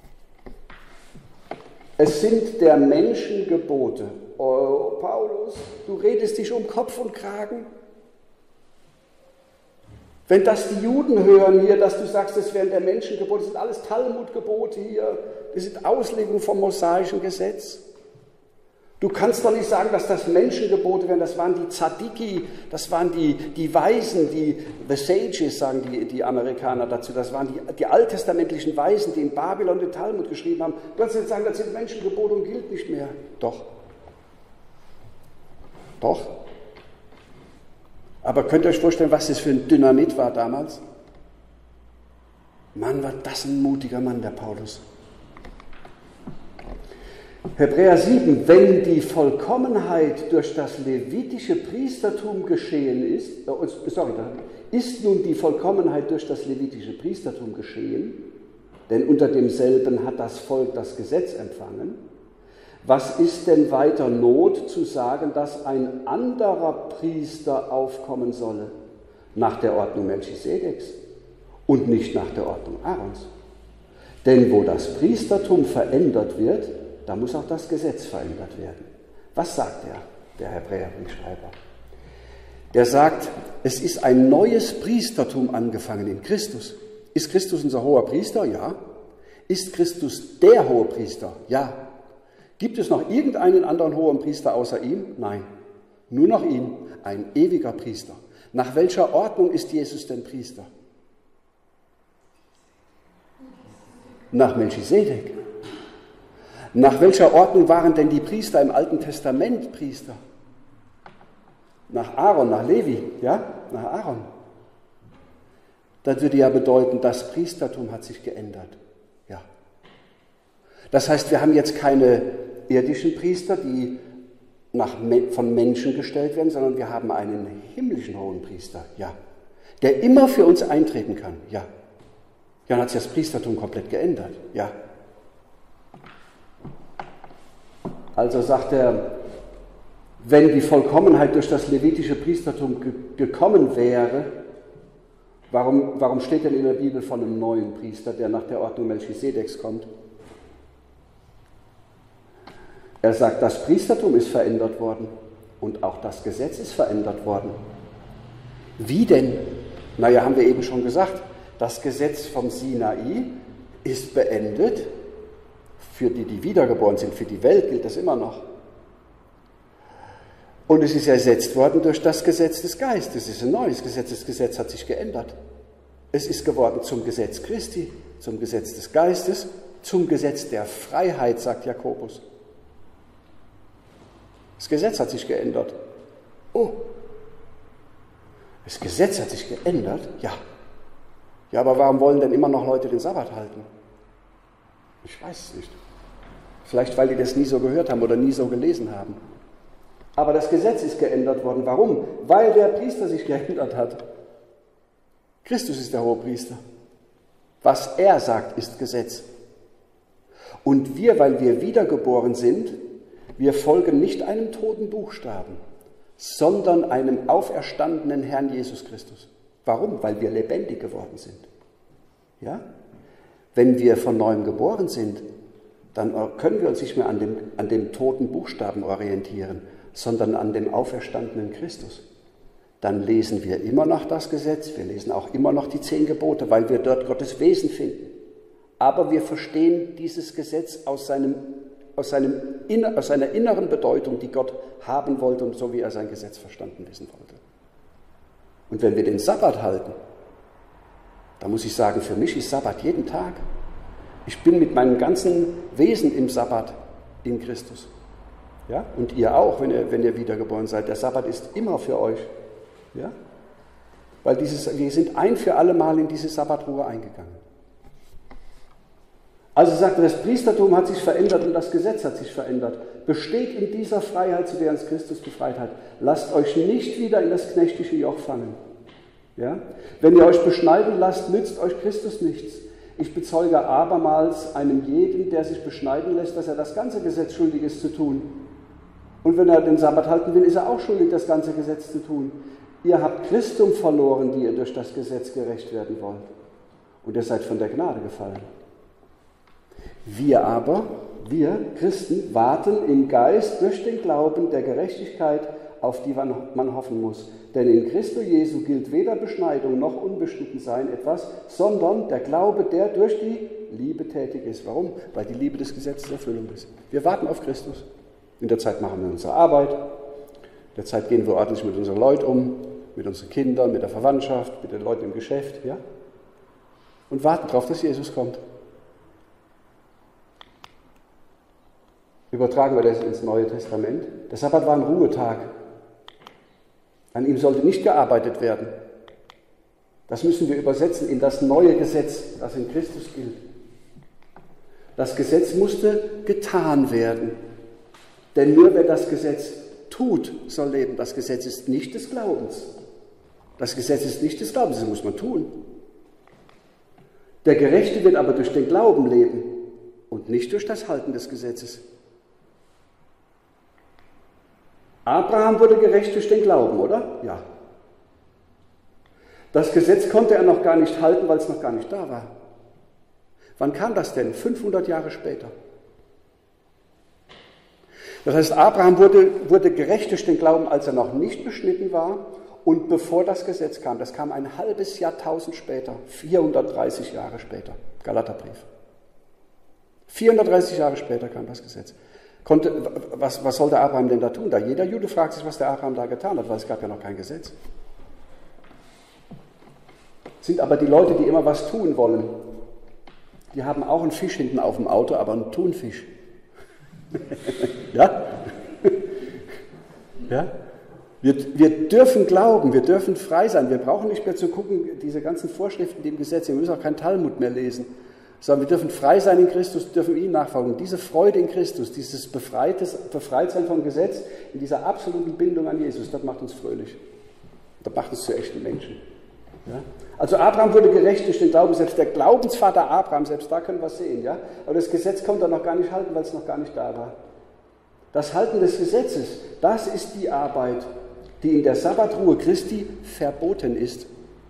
Es sind der Menschen Gebote. Oh, Paulus, du redest dich um Kopf und Kragen. Wenn das die Juden hören hier, dass du sagst, das wären der Menschengebote, das sind alles Talmudgebote hier, das sind Auslegungen vom mosaischen Gesetz. Du kannst doch nicht sagen, dass das Menschengebote wären, das waren die Tzadiki, das waren die, die Weisen, die The Sages, sagen die, die Amerikaner dazu, das waren die, die alttestamentlichen Weisen, die in Babylon den Talmud geschrieben haben. Du kannst nicht sagen, das sind Menschengebote und gilt nicht mehr. Doch. Doch. Aber könnt ihr euch vorstellen, was das für ein Dynamit war damals? Mann, war das ein mutiger Mann, der Paulus. Hebräer sieben, wenn die Vollkommenheit durch das levitische Priestertum geschehen ist, sorry, ist nun die Vollkommenheit durch das levitische Priestertum geschehen, denn unter demselben hat das Volk das Gesetz empfangen. Was ist denn weiter Not zu sagen, dass ein anderer Priester aufkommen solle, nach der Ordnung Melchisedeks und nicht nach der Ordnung Aarons? Denn wo das Priestertum verändert wird, da muss auch das Gesetz verändert werden. Was sagt er, der Hebräerbriefschreiber? Der sagt, es ist ein neues Priestertum angefangen in Christus. Ist Christus unser hoher Priester? Ja. Ist Christus der hohe Priester? Ja. Gibt es noch irgendeinen anderen hohen Priester außer ihm? Nein. Nur noch ihn, ein ewiger Priester. Nach welcher Ordnung ist Jesus denn Priester? Nach Melchisedek. Nach welcher Ordnung waren denn die Priester im Alten Testament Priester? Nach Aaron, nach Levi, ja? Nach Aaron. Das würde ja bedeuten, das Priestertum hat sich geändert. Ja. Das heißt, wir haben jetzt keine irdischen Priester, die nach, von Menschen gestellt werden, sondern wir haben einen himmlischen Hohenpriester, ja. Der immer für uns eintreten kann, ja. Dann hat sich das Priestertum komplett geändert, ja. Also sagt er, wenn die Vollkommenheit durch das levitische Priestertum ge- gekommen wäre, warum, warum steht denn in der Bibel von einem neuen Priester, der nach der Ordnung Melchisedeks kommt? Er sagt, das Priestertum ist verändert worden und auch das Gesetz ist verändert worden. Wie denn? Naja, haben wir eben schon gesagt, das Gesetz vom Sinai ist beendet. Für die, die wiedergeboren sind, für die Welt gilt das immer noch. Und es ist ersetzt worden durch das Gesetz des Geistes. Es ist ein neues Gesetz. Das Gesetz hat sich geändert. Es ist geworden zum Gesetz Christi, zum Gesetz des Geistes, zum Gesetz der Freiheit, sagt Jakobus. Das Gesetz hat sich geändert. Oh, das Gesetz hat sich geändert? Ja. Ja, aber warum wollen denn immer noch Leute den Sabbat halten? Ich weiß es nicht. Vielleicht, weil die das nie so gehört haben oder nie so gelesen haben. Aber das Gesetz ist geändert worden. Warum? Weil der Priester sich geändert hat. Christus ist der Hohepriester. Was er sagt, ist Gesetz. Und wir, weil wir wiedergeboren sind, wir folgen nicht einem toten Buchstaben, sondern einem auferstandenen Herrn Jesus Christus. Warum? Weil wir lebendig geworden sind. Ja? Wenn wir von Neuem geboren sind, dann können wir uns nicht mehr an dem, an dem toten Buchstaben orientieren, sondern an dem auferstandenen Christus. Dann lesen wir immer noch das Gesetz, wir lesen auch immer noch die zehn Gebote, weil wir dort Gottes Wesen finden. Aber wir verstehen dieses Gesetz aus, seinem, aus, seinem, aus seiner inneren Bedeutung, die Gott haben wollte und so wie er sein Gesetz verstanden wissen wollte. Und wenn wir den Sabbat halten, da muss ich sagen, für mich ist Sabbat jeden Tag. Ich bin mit meinem ganzen Wesen im Sabbat in Christus. Ja? Und ihr auch, wenn ihr, wenn ihr wiedergeboren seid. Der Sabbat ist immer für euch. Ja? Weil dieses, wir sind ein für alle Mal in diese Sabbatruhe eingegangen. Also sagt er, das Priestertum hat sich verändert und das Gesetz hat sich verändert. Besteht in dieser Freiheit, zu der uns Christus befreit hat. Lasst euch nicht wieder in das knechtische Joch fangen. Ja? Wenn ihr euch beschneiden lasst, nützt euch Christus nichts. Ich bezeuge abermals einem jeden, der sich beschneiden lässt, dass er das ganze Gesetz schuldig ist zu tun. Und wenn er den Sabbat halten will, ist er auch schuldig, das ganze Gesetz zu tun. Ihr habt Christum verloren, die ihr durch das Gesetz gerecht werden wollt. Und ihr seid von der Gnade gefallen. Wir aber, wir Christen, warten im Geist durch den Glauben der Gerechtigkeit, auf die man hoffen muss. Denn in Christo Jesu gilt weder Beschneidung noch Unbeschnittensein etwas, sondern der Glaube, der durch die Liebe tätig ist. Warum? Weil die Liebe des Gesetzes Erfüllung ist. Wir warten auf Christus. In der Zeit machen wir unsere Arbeit. In der Zeit gehen wir ordentlich mit unseren Leuten um, mit unseren Kindern, mit der Verwandtschaft, mit den Leuten im Geschäft. Ja? Und warten darauf, dass Jesus kommt. Übertragen wir das ins Neue Testament. Der Sabbat war ein Ruhetag. An ihm sollte nicht gearbeitet werden. Das müssen wir übersetzen in das neue Gesetz, das in Christus gilt. Das Gesetz musste getan werden. Denn nur wer das Gesetz tut, soll leben. Das Gesetz ist nicht des Glaubens. Das Gesetz ist nicht des Glaubens, das muss man tun. Der Gerechte wird aber durch den Glauben leben und nicht durch das Halten des Gesetzes. Abraham wurde gerecht durch den Glauben, oder? Ja. Das Gesetz konnte er noch gar nicht halten, weil es noch gar nicht da war. Wann kam das denn? fünfhundert Jahre später. Das heißt, Abraham wurde, wurde gerecht durch den Glauben, als er noch nicht beschnitten war und bevor das Gesetz kam. Das kam ein halbes Jahrtausend später, vierhundertdreißig Jahre später, Galaterbrief. vierhundertdreißig Jahre später kam das Gesetz. Konnte, was, was sollte Abraham denn da tun? Da jeder Jude fragt sich, was der Abraham da getan hat, weil es gab ja noch kein Gesetz. Sind aber die Leute, die immer was tun wollen. Die haben auch einen Fisch hinten auf dem Auto, aber einen Thunfisch. Ja? Ja? Wir, wir dürfen glauben, wir dürfen frei sein. Wir brauchen nicht mehr zu gucken, diese ganzen Vorschriften, die im Gesetz sind. Wir müssen auch kein Talmud mehr lesen. Sondern wir dürfen frei sein in Christus, dürfen ihm nachfolgen. Diese Freude in Christus, dieses Befreites, Befreitsein vom Gesetz, in dieser absoluten Bindung an Jesus, das macht uns fröhlich. Das macht uns zu echten Menschen. Ja? Also Abraham wurde gerecht durch den Glauben, selbst der Glaubensvater Abraham, selbst da können wir es sehen. Ja? Aber das Gesetz konnte er noch gar nicht halten, weil es noch gar nicht da war. Das Halten des Gesetzes, das ist die Arbeit, die in der Sabbatruhe Christi verboten ist.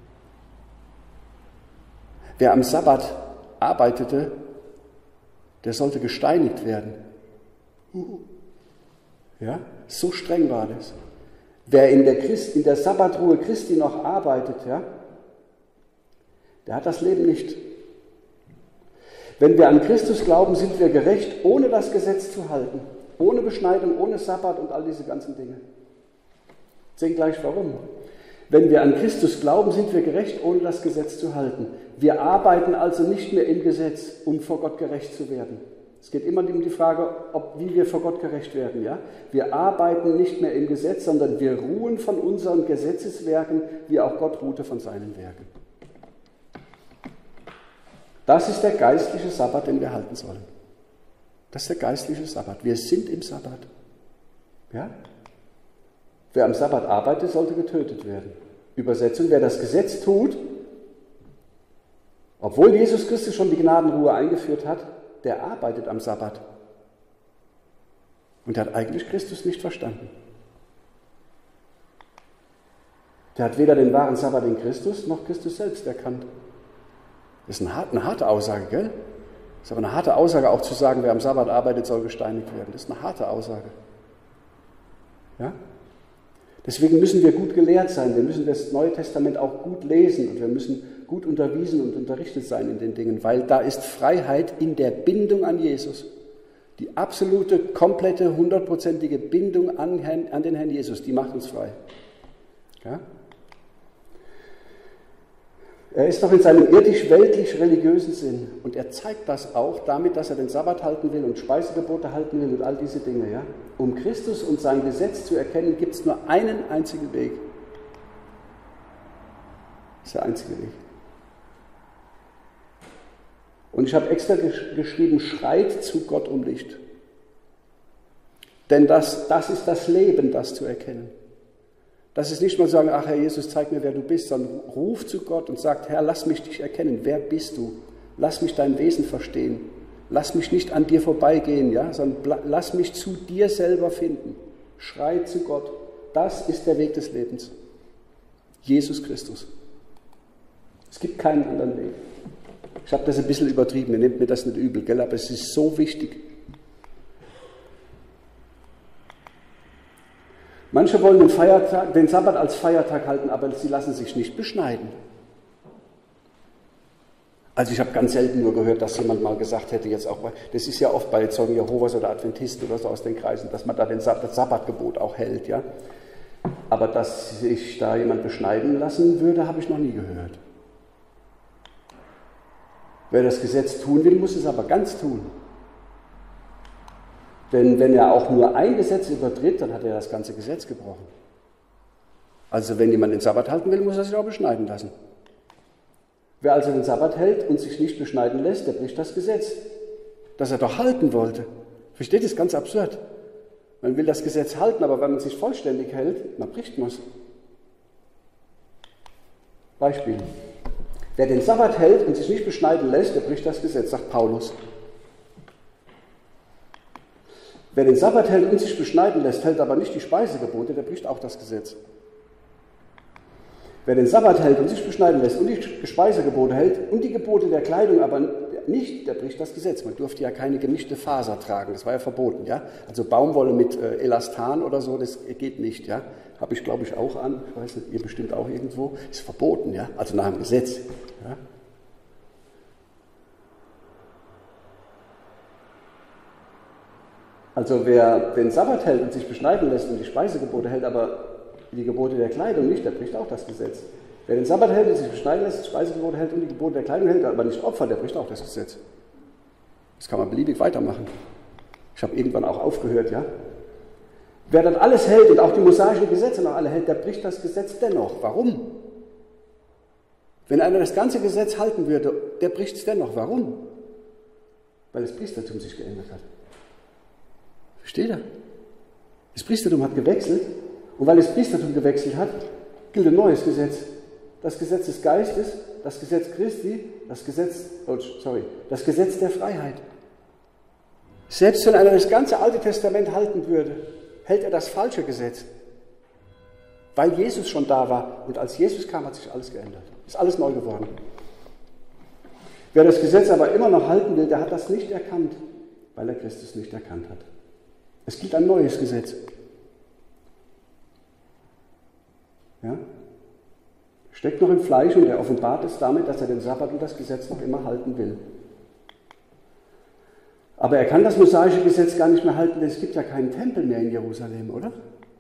Wer am Sabbat arbeitete, der sollte gesteinigt werden. Ja, so streng war das. Wer in der, Christ, in der Sabbatruhe Christi noch arbeitet, ja, der hat das Leben nicht. Wenn wir an Christus glauben, sind wir gerecht, ohne das Gesetz zu halten, ohne Beschneidung, ohne Sabbat und all diese ganzen Dinge. Sehen gleich warum. Wenn wir an Christus glauben, sind wir gerecht, ohne das Gesetz zu halten. Wir arbeiten also nicht mehr im Gesetz, um vor Gott gerecht zu werden. Es geht immer um die Frage, ob, wie wir vor Gott gerecht werden. Ja? Wir arbeiten nicht mehr im Gesetz, sondern wir ruhen von unseren Gesetzeswerken, wie auch Gott ruhte von seinen Werken. Das ist der geistliche Sabbat, den wir halten sollen. Das ist der geistliche Sabbat. Wir sind im Sabbat. Ja? Wer am Sabbat arbeitet, sollte getötet werden. Übersetzung, wer das Gesetz tut, obwohl Jesus Christus schon die Gnadenruhe eingeführt hat, der arbeitet am Sabbat. Und der hat eigentlich Christus nicht verstanden. Der hat weder den wahren Sabbat in Christus, noch Christus selbst erkannt. Das ist eine harte, eine harte Aussage, gell? Das ist aber eine harte Aussage auch zu sagen, wer am Sabbat arbeitet, soll gesteinigt werden. Das ist eine harte Aussage. Ja? Deswegen müssen wir gut gelehrt sein, wir müssen das Neue Testament auch gut lesen und wir müssen gut unterwiesen und unterrichtet sein in den Dingen, weil da ist Freiheit in der Bindung an Jesus. Die absolute, komplette, hundertprozentige Bindung an, Herrn, an den Herrn Jesus, die macht uns frei. Ja? Er ist noch in seinem irdisch-weltlich-religiösen Sinn und er zeigt das auch damit, dass er den Sabbat halten will und Speisegebote halten will und all diese Dinge. Ja? Um Christus und sein Gesetz zu erkennen, gibt es nur einen einzigen Weg. Das ist der einzige Weg. Und ich habe extra gesch- geschrieben, schreit zu Gott um Licht. Denn das, das ist das Leben, das zu erkennen. Das ist nicht nur sagen, ach Herr Jesus, zeig mir, wer du bist, sondern ruf zu Gott und sagt, Herr, lass mich dich erkennen, wer bist du? Lass mich dein Wesen verstehen. Lass mich nicht an dir vorbeigehen, ja, sondern lass mich zu dir selber finden. Schrei zu Gott. Das ist der Weg des Lebens. Jesus Christus. Es gibt keinen anderen Weg. Ich habe das ein bisschen übertrieben, ihr nehmt mir das nicht übel, gell? Aber es ist so wichtig. Manche wollen den, Feiertag, den Sabbat als Feiertag halten, aber sie lassen sich nicht beschneiden. Also ich habe ganz selten nur gehört, dass jemand mal gesagt hätte, jetzt auch, das ist ja oft bei Zeugen Jehovas oder Adventisten oder so aus den Kreisen, dass man da den Sabbat, das Sabbatgebot auch hält. Ja? Aber dass sich da jemand beschneiden lassen würde, habe ich noch nie gehört. Wer das Gesetz tun will, muss es aber ganz tun. Denn wenn er auch nur ein Gesetz übertritt, dann hat er das ganze Gesetz gebrochen. Also wenn jemand den Sabbat halten will, muss er sich auch beschneiden lassen. Wer also den Sabbat hält und sich nicht beschneiden lässt, der bricht das Gesetz, das er doch halten wollte. Versteht ihr, das ist ganz absurd. Man will das Gesetz halten, aber wenn man sich vollständig hält, dann bricht man es. Beispiel. Wer den Sabbat hält und sich nicht beschneiden lässt, der bricht das Gesetz, sagt Paulus. Wer den Sabbat hält und sich beschneiden lässt, hält aber nicht die Speisegebote, der bricht auch das Gesetz. Wer den Sabbat hält und sich beschneiden lässt und die Speisegebote hält und die Gebote der Kleidung aber nicht, der bricht das Gesetz. Man durfte ja keine gemischte Faser tragen, das war ja verboten. Ja? Also Baumwolle mit äh, Elastan oder so, das geht nicht. Ja? Habe ich, glaube ich, auch an, ich weiß nicht, ihr bestimmt auch irgendwo, ist verboten, ja? Also nach dem Gesetz. Ja? Also wer den Sabbat hält und sich beschneiden lässt und die Speisegebote hält, aber die Gebote der Kleidung nicht, der bricht auch das Gesetz. Wer den Sabbat hält und sich beschneiden lässt, Speisegebote hält und die Gebote der Kleidung hält, aber nicht Opfer, der bricht auch das Gesetz. Das kann man beliebig weitermachen. Ich habe irgendwann auch aufgehört, ja. Wer dann alles hält und auch die mosaischen Gesetze noch alle hält, der bricht das Gesetz dennoch. Warum? Wenn einer das ganze Gesetz halten würde, der bricht es dennoch. Warum? Weil das Priestertum sich geändert hat. Versteht ihr? Das Priestertum hat gewechselt und weil das Priestertum gewechselt hat, gilt ein neues Gesetz. Das Gesetz des Geistes, das Gesetz Christi, das Gesetz, oh, sorry, das Gesetz der Freiheit. Selbst wenn einer das ganze Alte Testament halten würde, hält er das falsche Gesetz. Weil Jesus schon da war und als Jesus kam, hat sich alles geändert. Ist alles neu geworden. Wer das Gesetz aber immer noch halten will, der hat das nicht erkannt, weil er Christus nicht erkannt hat. Es gilt ein neues Gesetz. Ja? Steckt noch im Fleisch und er offenbart es damit, dass er den Sabbat und das Gesetz noch immer halten will. Aber er kann das mosaische Gesetz gar nicht mehr halten, denn es gibt ja keinen Tempel mehr in Jerusalem, oder?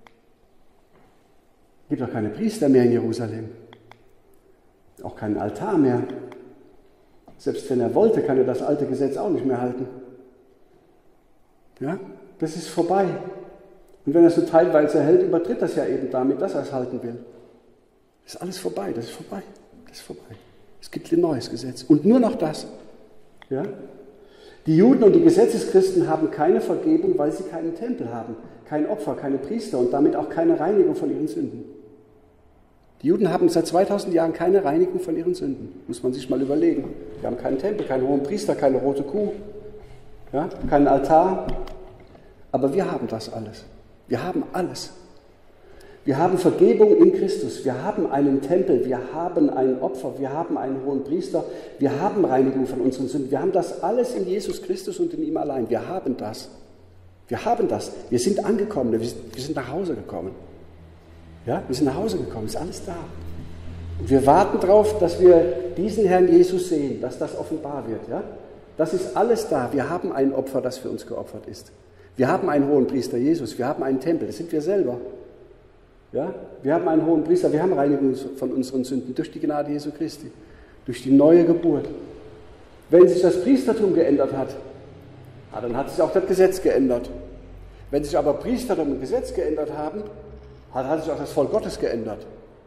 Es gibt auch keine Priester mehr in Jerusalem. Auch keinen Altar mehr. Selbst wenn er wollte, kann er das alte Gesetz auch nicht mehr halten. Ja, das ist vorbei. Und wenn er es so teilweise hält, übertritt das ja eben damit, dass er es halten will. Das ist alles vorbei, das ist vorbei, das ist vorbei. Es gibt ein neues Gesetz und nur noch das. Ja? Die Juden und die Gesetzeschristen haben keine Vergebung, weil sie keinen Tempel haben, kein Opfer, keine Priester und damit auch keine Reinigung von ihren Sünden. Die Juden haben seit zweitausend Jahren keine Reinigung von ihren Sünden. Muss man sich mal überlegen. Wir haben keinen Tempel, keinen hohen Priester, keine rote Kuh, ja, keinen Altar. Aber wir haben das alles. Wir haben alles. Wir haben Vergebung in Christus. Wir haben einen Tempel. Wir haben ein Opfer. Wir haben einen hohen Priester. Wir haben Reinigung von unseren Sünden. Wir haben das alles in Jesus Christus und in ihm allein. Wir haben das. Wir haben das. Wir sind angekommen. Wir sind, wir sind nach Hause gekommen. Ja, wir sind nach Hause gekommen, ist alles da. Und wir warten darauf, dass wir diesen Herrn Jesus sehen, dass das offenbar wird. Ja? Das ist alles da. Wir haben ein Opfer, das für uns geopfert ist. Wir haben einen hohen Priester, Jesus. Wir haben einen Tempel, das sind wir selber. Ja? Wir haben einen hohen Priester, wir haben Reinigung von unseren Sünden durch die Gnade Jesu Christi, durch die neue Geburt. Wenn sich das Priestertum geändert hat, ja, dann hat sich auch das Gesetz geändert. Wenn sich aber Priestertum und Gesetz geändert haben, Hat, hat sich auch das Volk Gottes geändert.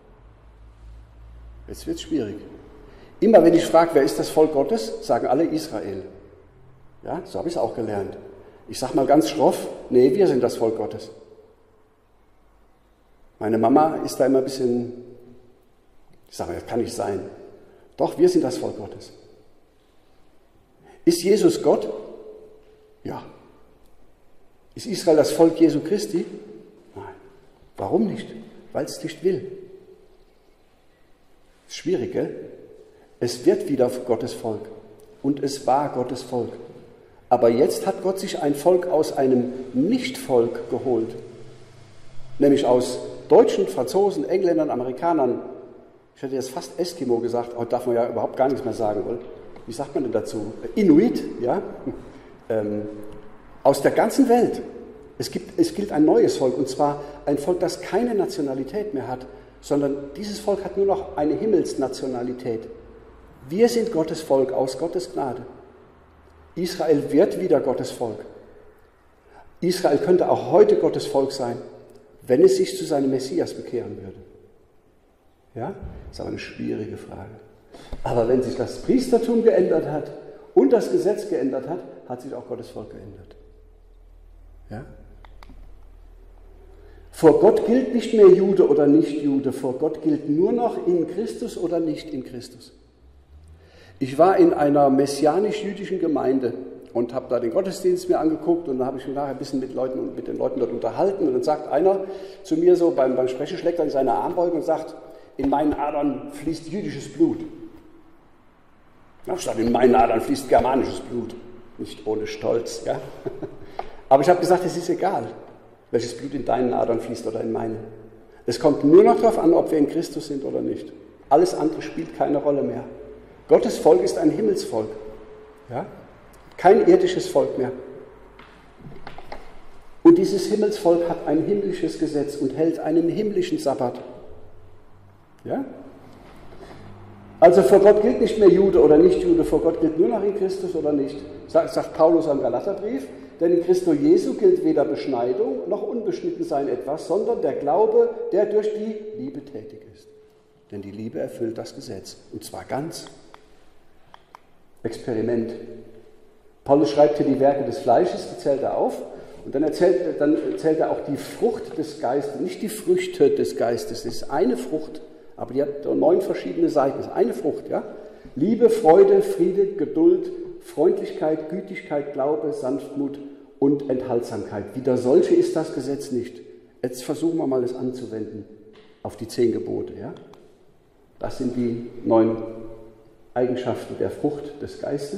Jetzt wird es schwierig. Immer wenn ich frage, wer ist das Volk Gottes, sagen alle Israel. Ja, so habe ich es auch gelernt. Ich sage mal ganz schroff, nee, wir sind das Volk Gottes. Meine Mama ist da immer ein bisschen, ich sage, das kann nicht sein. Doch, wir sind das Volk Gottes. Ist Jesus Gott? Ja. Ist Israel das Volk Jesu Christi? Warum nicht? Weil es nicht will. Ist schwierig, gell? Es wird wieder Gottes Volk. Und es war Gottes Volk. Aber jetzt hat Gott sich ein Volk aus einem Nichtvolk geholt. Nämlich aus Deutschen, Franzosen, Engländern, Amerikanern. Ich hätte jetzt fast Eskimo gesagt. Heute darf man ja überhaupt gar nichts mehr sagen, oder? Wie sagt man denn dazu? Inuit, ja? Ähm, aus der ganzen Welt. Es, gibt, es gilt ein neues Volk, und zwar ein Volk, das keine Nationalität mehr hat, sondern dieses Volk hat nur noch eine Himmelsnationalität. Wir sind Gottes Volk aus Gottes Gnade. Israel wird wieder Gottes Volk. Israel könnte auch heute Gottes Volk sein, wenn es sich zu seinem Messias bekehren würde. Ja, das ist aber eine schwierige Frage. Aber wenn sich das Priestertum geändert hat und das Gesetz geändert hat, hat sich auch Gottes Volk geändert. Ja? Vor Gott gilt nicht mehr Jude oder Nicht-Jude, vor Gott gilt nur noch in Christus oder nicht in Christus. Ich war in einer messianisch-jüdischen Gemeinde und habe da den Gottesdienst mir angeguckt und da habe ich mich nachher ein bisschen mit, Leuten, mit den Leuten dort unterhalten und dann sagt einer zu mir so, beim, beim Sprechen schlägt er in seine Armbeuge und sagt, in meinen Adern fließt jüdisches Blut. Statt in meinen Adern fließt germanisches Blut, nicht ohne Stolz. Ja? Aber ich habe gesagt, es ist egal, welches Blut in deinen Adern fließt oder in meine. Es kommt nur noch darauf an, ob wir in Christus sind oder nicht. Alles andere spielt keine Rolle mehr. Gottes Volk ist ein Himmelsvolk. Ja? Kein irdisches Volk mehr. Und dieses Himmelsvolk hat ein himmlisches Gesetz und hält einen himmlischen Sabbat. Ja? Also vor Gott gilt nicht mehr Jude oder nicht Jude, vor Gott gilt nur noch in Christus oder nicht, sagt, sagt Paulus am Galaterbrief, denn in Christo Jesu gilt weder Beschneidung noch Unbeschnittensein etwas, sondern der Glaube, der durch die Liebe tätig ist. Denn die Liebe erfüllt das Gesetz, und zwar ganz. Experiment. Paulus schreibt hier die Werke des Fleisches, die zählt er auf, und dann erzählt, dann zählt er auch die Frucht des Geistes, nicht die Früchte des Geistes, das ist eine Frucht, aber die hat neun verschiedene Seiten, das ist eine Frucht, ja? Liebe, Freude, Friede, Geduld, Freundlichkeit, Gütigkeit, Glaube, Sanftmut und Enthaltsamkeit. Wider solche ist das Gesetz nicht. Jetzt versuchen wir mal, es anzuwenden auf die zehn Gebote, ja? Das sind die neun Eigenschaften der Frucht des Geistes.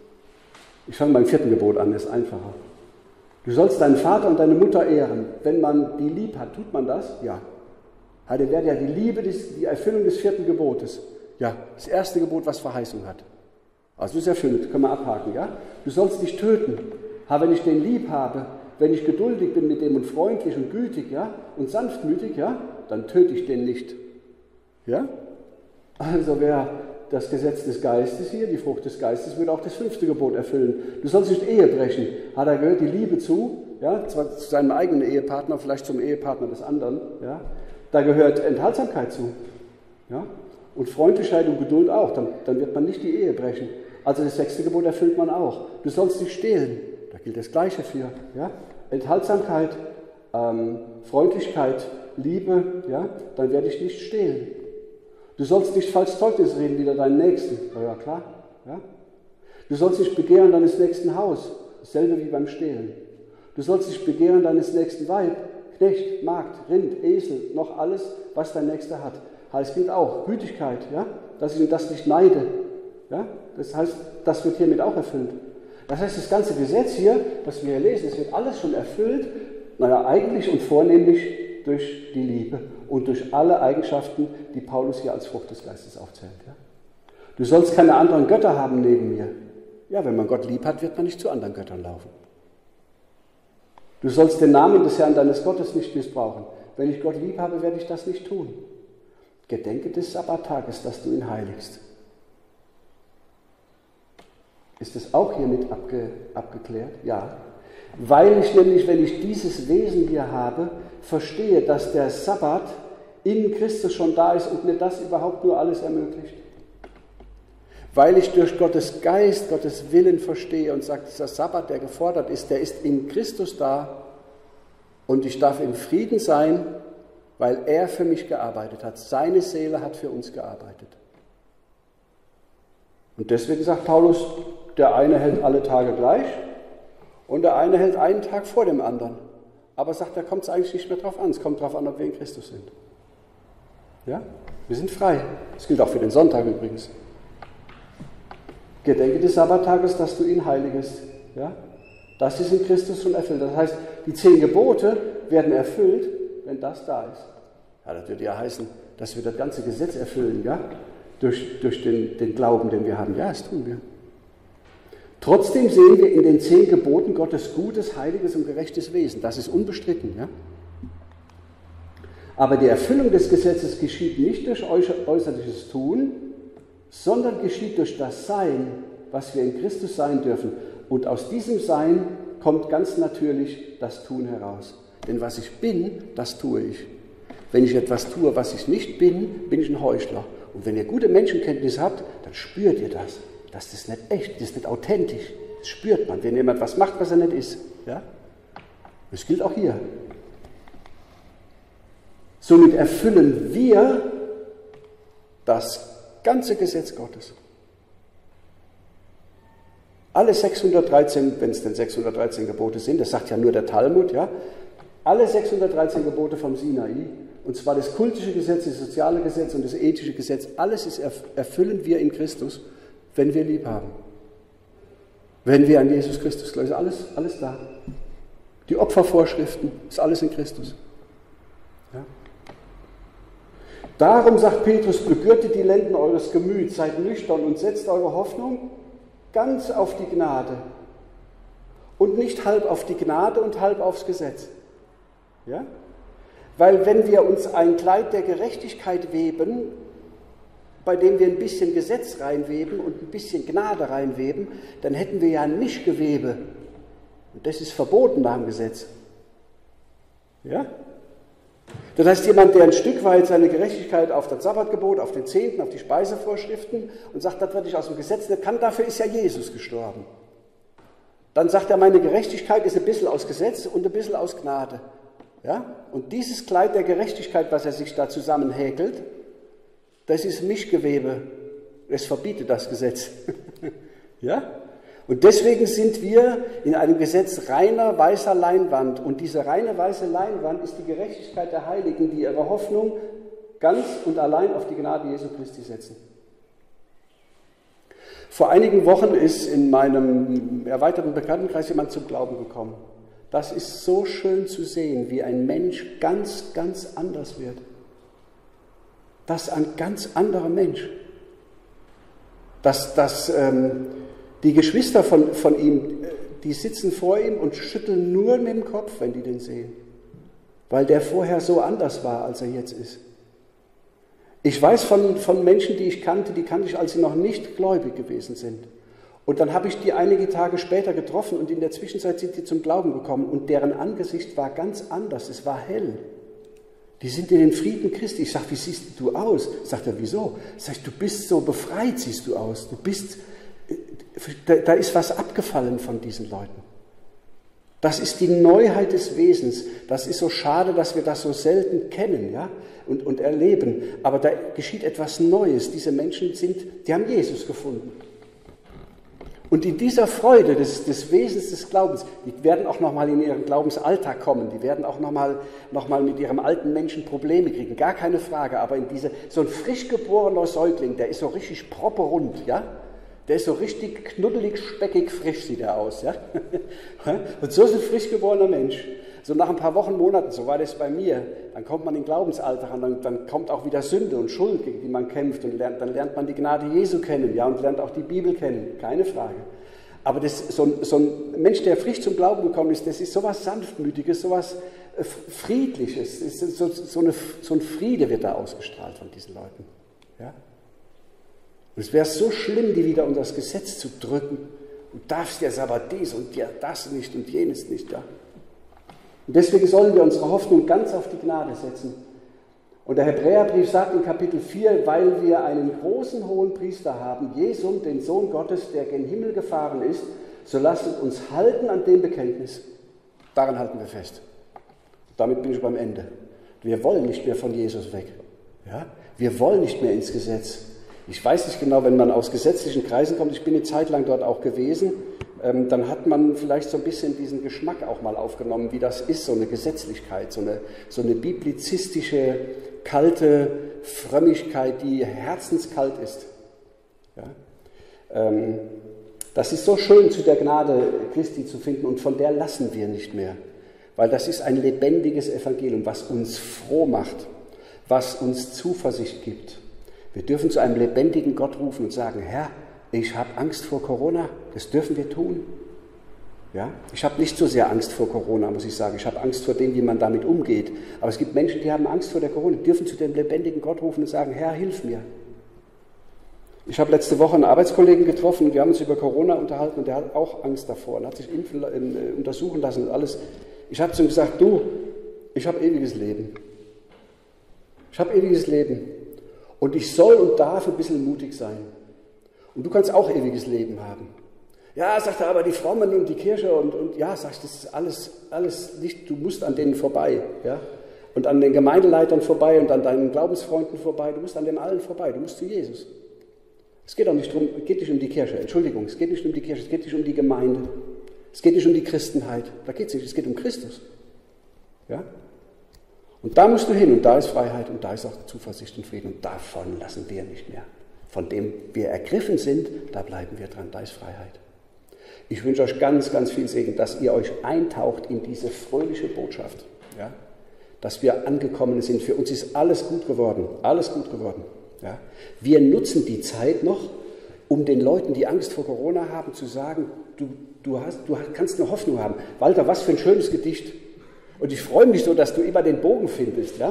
Ich fange beim vierten Gebot an, das ist einfacher. Du sollst deinen Vater und deine Mutter ehren. Wenn man die lieb hat, tut man das? Ja. Dann wäre ja die Liebe die Erfüllung des vierten Gebotes. Ja, das erste Gebot, was Verheißung hat. Also ist erfüllt, können wir abhaken, ja? Du sollst nicht töten. Ha, wenn ich den lieb habe, wenn ich geduldig bin mit dem und freundlich und gütig, ja, und sanftmütig, ja, dann töte ich den nicht. Ja? Also wer das Gesetz des Geistes hier, die Frucht des Geistes, würde auch das fünfte Gebot erfüllen. Du sollst nicht Ehe brechen. Ha, da gehört die Liebe zu, ja, zwar zu seinem eigenen Ehepartner, vielleicht zum Ehepartner des anderen, ja. Da gehört Enthaltsamkeit zu, ja. Und Freundlichkeit und Geduld auch, dann, dann wird man nicht die Ehe brechen. Also das sechste Gebot erfüllt man auch. Du sollst nicht stehlen, da gilt das Gleiche für. Ja? Enthaltsamkeit, ähm, Freundlichkeit, Liebe, ja? Dann werde ich nicht stehlen. Du sollst nicht falsch Zeugnis reden wider deinen Nächsten, na ja klar. Ja? Du sollst nicht begehren deines nächsten Haus, dasselbe wie beim Stehlen. Du sollst nicht begehren deines nächsten Weib, Knecht, Magd, Rind, Esel, noch alles, was dein Nächster hat. Es gilt auch Gütigkeit, ja? Dass ich ihm das nicht neide. Ja? Das heißt, das wird hiermit auch erfüllt. Das heißt, das ganze Gesetz hier, was wir hier lesen, es wird alles schon erfüllt, naja, eigentlich und vornehmlich durch die Liebe und durch alle Eigenschaften, die Paulus hier als Frucht des Geistes aufzählt. Ja? Du sollst keine anderen Götter haben neben mir. Ja, wenn man Gott lieb hat, wird man nicht zu anderen Göttern laufen. Du sollst den Namen des Herrn deines Gottes nicht missbrauchen. Wenn ich Gott lieb habe, werde ich das nicht tun. Gedenke des Sabbattages, dass du ihn heiligst. Ist es auch hiermit abge, abgeklärt? Ja. Weil ich nämlich, wenn ich dieses Wesen hier habe, verstehe, dass der Sabbat in Christus schon da ist und mir das überhaupt nur alles ermöglicht. Weil ich durch Gottes Geist, Gottes Willen verstehe und sage, dieser Sabbat, der gefordert ist, der ist in Christus da und ich darf im Frieden sein, weil er für mich gearbeitet hat. Seine Seele hat für uns gearbeitet. Und deswegen sagt Paulus, der eine hält alle Tage gleich und der eine hält einen Tag vor dem anderen. Aber sagt, da kommt es eigentlich nicht mehr drauf an. Es kommt darauf an, ob wir in Christus sind. Ja? Wir sind frei. Das gilt auch für den Sonntag übrigens. Gedenke des Sabbattages, dass du ihn heiligest. Ja? Das ist in Christus schon erfüllt. Das heißt, die zehn Gebote werden erfüllt, wenn das da ist. Ja, das würde ja heißen, dass wir das ganze Gesetz erfüllen, ja? Durch, durch den, den Glauben, den wir haben. Ja, das tun wir. Trotzdem sehen wir in den zehn Geboten Gottes gutes, heiliges und gerechtes Wesen. Das ist unbestritten. Ja? Aber die Erfüllung des Gesetzes geschieht nicht durch äußerliches Tun, sondern geschieht durch das Sein, was wir in Christus sein dürfen. Und aus diesem Sein kommt ganz natürlich das Tun heraus. Denn was ich bin, das tue ich. Wenn ich etwas tue, was ich nicht bin, bin ich ein Heuchler. Und wenn ihr gute Menschenkenntnis habt, dann spürt ihr das. Das ist nicht echt, das ist nicht authentisch. Das spürt man, wenn jemand was macht, was er nicht ist. Ja? Das gilt auch hier. Somit erfüllen wir das ganze Gesetz Gottes. Alle sechshundertdreizehn, wenn es denn sechshundertdreizehn Gebote sind, das sagt ja nur der Talmud, ja, alle sechshundertdreizehn Gebote vom Sinai, und zwar das kultische Gesetz, das soziale Gesetz und das ethische Gesetz, alles ist, erfüllen wir in Christus, wenn wir lieb haben. Wenn wir an Jesus Christus glauben, ist alles, alles da. Die Opfervorschriften, ist alles in Christus. Ja? Darum sagt Petrus, begürtet die Lenden eures Gemüts, seid nüchtern und setzt eure Hoffnung ganz auf die Gnade und nicht halb auf die Gnade und halb aufs Gesetz. Ja? Weil wenn wir uns ein Kleid der Gerechtigkeit weben, bei dem wir ein bisschen Gesetz reinweben und ein bisschen Gnade reinweben, dann hätten wir ja ein Mischgewebe. Und das ist verboten nach dem Gesetz. Ja? Das heißt, jemand, der ein Stück weit seine Gerechtigkeit auf das Sabbatgebot, auf den Zehnten, auf die Speisevorschriften und sagt, das wird ich aus dem Gesetz nicht kann, dafür ist ja Jesus gestorben. Dann sagt er, meine Gerechtigkeit ist ein bisschen aus Gesetz und ein bisschen aus Gnade. Ja? Und dieses Kleid der Gerechtigkeit, was er sich da zusammenhäkelt, das ist Mischgewebe. Es verbietet das Gesetz. Ja? Und deswegen sind wir in einem Gesetz reiner, weißer Leinwand. Und diese reine, weiße Leinwand ist die Gerechtigkeit der Heiligen, die ihre Hoffnung ganz und allein auf die Gnade Jesu Christi setzen. Vor einigen Wochen ist in meinem erweiterten Bekanntenkreis jemand zum Glauben gekommen. Das ist so schön zu sehen, wie ein Mensch ganz, ganz anders wird. Das ist ein ganz anderer Mensch. Dass, dass ähm, die Geschwister von, von ihm, die sitzen vor ihm und schütteln nur mit dem Kopf, wenn die den sehen. Weil der vorher so anders war, als er jetzt ist. Ich weiß von, von Menschen, die ich kannte, die kannte ich, als sie noch nicht gläubig gewesen sind. Und dann habe ich die einige Tage später getroffen und in der Zwischenzeit sind die zum Glauben gekommen und deren Angesicht war ganz anders, es war hell. Die sind in den Frieden Christi. Ich sage, wie siehst du aus? Sagt er, wieso? Sag ich, du bist so befreit, siehst du aus. Du bist, da, da ist was abgefallen von diesen Leuten. Das ist die Neuheit des Wesens. Das ist so schade, dass wir das so selten kennen, ja, und, und erleben. Aber da geschieht etwas Neues. Diese Menschen sind, die haben Jesus gefunden. Und in dieser Freude des, des Wesens des Glaubens, die werden auch nochmal in ihren Glaubensalltag kommen, die werden auch nochmal noch mal mit ihrem alten Menschen Probleme kriegen, gar keine Frage, aber in diese, so ein frisch geborener Säugling, der ist so richtig propperrund, ja, der ist so richtig knuddelig, speckig, frisch sieht er aus, ja. Und so ist ein frisch geborener Mensch. So nach ein paar Wochen, Monaten, so war das bei mir, dann kommt man in den Glaubensalltag und dann, dann kommt auch wieder Sünde und Schuld, gegen die man kämpft und lernt, dann lernt man die Gnade Jesu kennen, ja, und lernt auch die Bibel kennen, keine Frage. Aber das, so, ein, so ein Mensch, der frisch zum Glauben gekommen ist, das ist sowas Sanftmütiges, sowas Friedliches, ist so, so, eine, so ein Friede wird da ausgestrahlt von diesen Leuten. Ja? Und es wäre so schlimm, die wieder unter das Gesetz zu drücken, du darfst ja aber dies und ja das nicht und jenes nicht, ja. Und deswegen sollen wir unsere Hoffnung ganz auf die Gnade setzen. Und der Hebräerbrief sagt in Kapitel vier, weil wir einen großen hohen Priester haben, Jesum, den Sohn Gottes, der gen Himmel gefahren ist, so lasst uns halten an dem Bekenntnis. Daran halten wir fest. Damit bin ich beim Ende. Wir wollen nicht mehr von Jesus weg. Ja? Wir wollen nicht mehr ins Gesetz. Ich weiß nicht genau, wenn man aus gesetzlichen Kreisen kommt, ich bin eine Zeit lang dort auch gewesen, ähm, dann hat man vielleicht so ein bisschen diesen Geschmack auch mal aufgenommen, wie das ist, so eine Gesetzlichkeit, so eine, so eine biblizistische, kalte Frömmigkeit, die herzenskalt ist. Ja? Ähm, das ist so schön, zu der Gnade Christi zu finden und von der lassen wir nicht mehr, weil das ist ein lebendiges Evangelium, was uns froh macht, was uns Zuversicht gibt. Wir dürfen zu einem lebendigen Gott rufen und sagen, Herr, ich habe Angst vor Corona, das dürfen wir tun. Ja? Ich habe nicht so sehr Angst vor Corona, muss ich sagen. Ich habe Angst vor dem, wie man damit umgeht. Aber es gibt Menschen, die haben Angst vor der Corona, die dürfen zu dem lebendigen Gott rufen und sagen, Herr, hilf mir. Ich habe letzte Woche einen Arbeitskollegen getroffen, wir haben uns über Corona unterhalten und der hat auch Angst davor und hat sich impfen, äh, untersuchen lassen und alles. Ich habe zu ihm gesagt, du, ich habe ewiges Leben. Ich habe ewiges Leben. Und ich soll und darf ein bisschen mutig sein. Und du kannst auch ewiges Leben haben. Ja, sagt er, aber die Frommen und die Kirche und, und ja, sag ich, das ist alles, alles nicht, du musst an denen vorbei. Ja? Und an den Gemeindeleitern vorbei und an deinen Glaubensfreunden vorbei. Du musst an den allen vorbei, du musst zu Jesus. Es geht auch nicht drum, es geht nicht um die Kirche, Entschuldigung, es geht nicht um die Kirche, es geht nicht um die Gemeinde. Es geht nicht um die Christenheit, da geht es nicht, es geht um Christus. Ja? Und da musst du hin und da ist Freiheit und da ist auch Zuversicht und Frieden und davon lassen wir nicht mehr. Von dem wir ergriffen sind, da bleiben wir dran, da ist Freiheit. Ich wünsche euch ganz, ganz viel Segen, dass ihr euch eintaucht in diese fröhliche Botschaft, ja? Dass wir angekommen sind. Für uns ist alles gut geworden, alles gut geworden. Ja? Wir nutzen die Zeit noch, um den Leuten, die Angst vor Corona haben, zu sagen, du, du, hast, du kannst eine Hoffnung haben. Walter, was für ein schönes Gedicht. Und ich freue mich so, dass du immer den Bogen findest. Ja?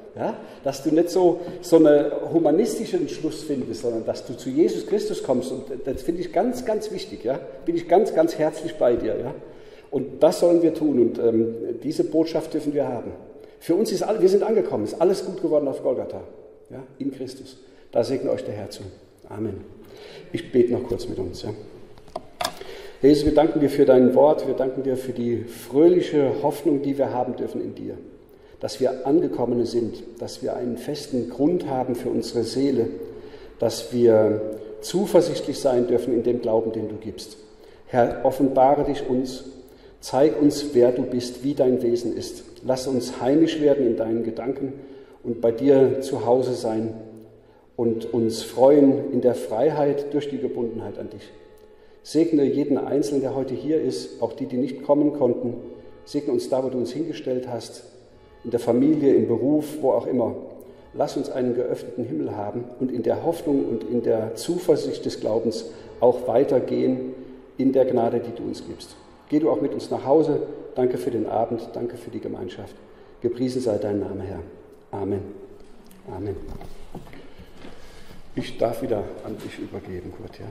Ja? Dass du nicht so, so einen humanistischen Schluss findest, sondern dass du zu Jesus Christus kommst. Und das finde ich ganz, ganz wichtig. Ja? Bin ich ganz, ganz herzlich bei dir. Ja? Und das sollen wir tun. Und ähm, diese Botschaft dürfen wir haben. Für uns ist alles, wir sind angekommen, ist alles gut geworden auf Golgatha. Ja? In Christus. Da segne euch der Herr zu. Amen. Ich bete noch kurz mit uns. Ja? Jesus, wir danken dir für dein Wort. Wir danken dir für die fröhliche Hoffnung, die wir haben dürfen in dir. Dass wir Angekommene sind, dass wir einen festen Grund haben für unsere Seele, dass wir zuversichtlich sein dürfen in dem Glauben, den du gibst. Herr, offenbare dich uns, zeig uns, wer du bist, wie dein Wesen ist. Lass uns heimisch werden in deinen Gedanken und bei dir zu Hause sein und uns freuen in der Freiheit durch die Gebundenheit an dich. Segne jeden Einzelnen, der heute hier ist, auch die, die nicht kommen konnten. Segne uns da, wo du uns hingestellt hast, in der Familie, im Beruf, wo auch immer. Lass uns einen geöffneten Himmel haben und in der Hoffnung und in der Zuversicht des Glaubens auch weitergehen in der Gnade, die du uns gibst. Geh du auch mit uns nach Hause. Danke für den Abend, danke für die Gemeinschaft. Gepriesen sei dein Name, Herr. Amen. Amen. Ich darf wieder an dich übergeben, Kurt. Ja.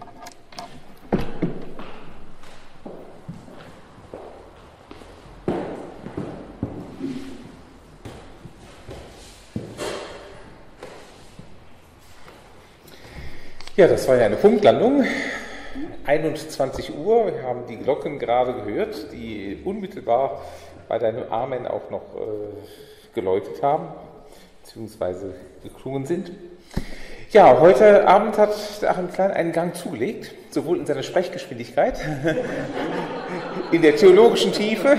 Ja, das war ja eine Punktlandung. einundzwanzig Uhr, wir haben die Glocken gerade gehört, die unmittelbar bei deinem Amen auch noch äh, geläutet haben, beziehungsweise geklungen sind. Ja, heute Abend hat Achim Klein einen Gang zugelegt, sowohl in seiner Sprechgeschwindigkeit, in der theologischen Tiefe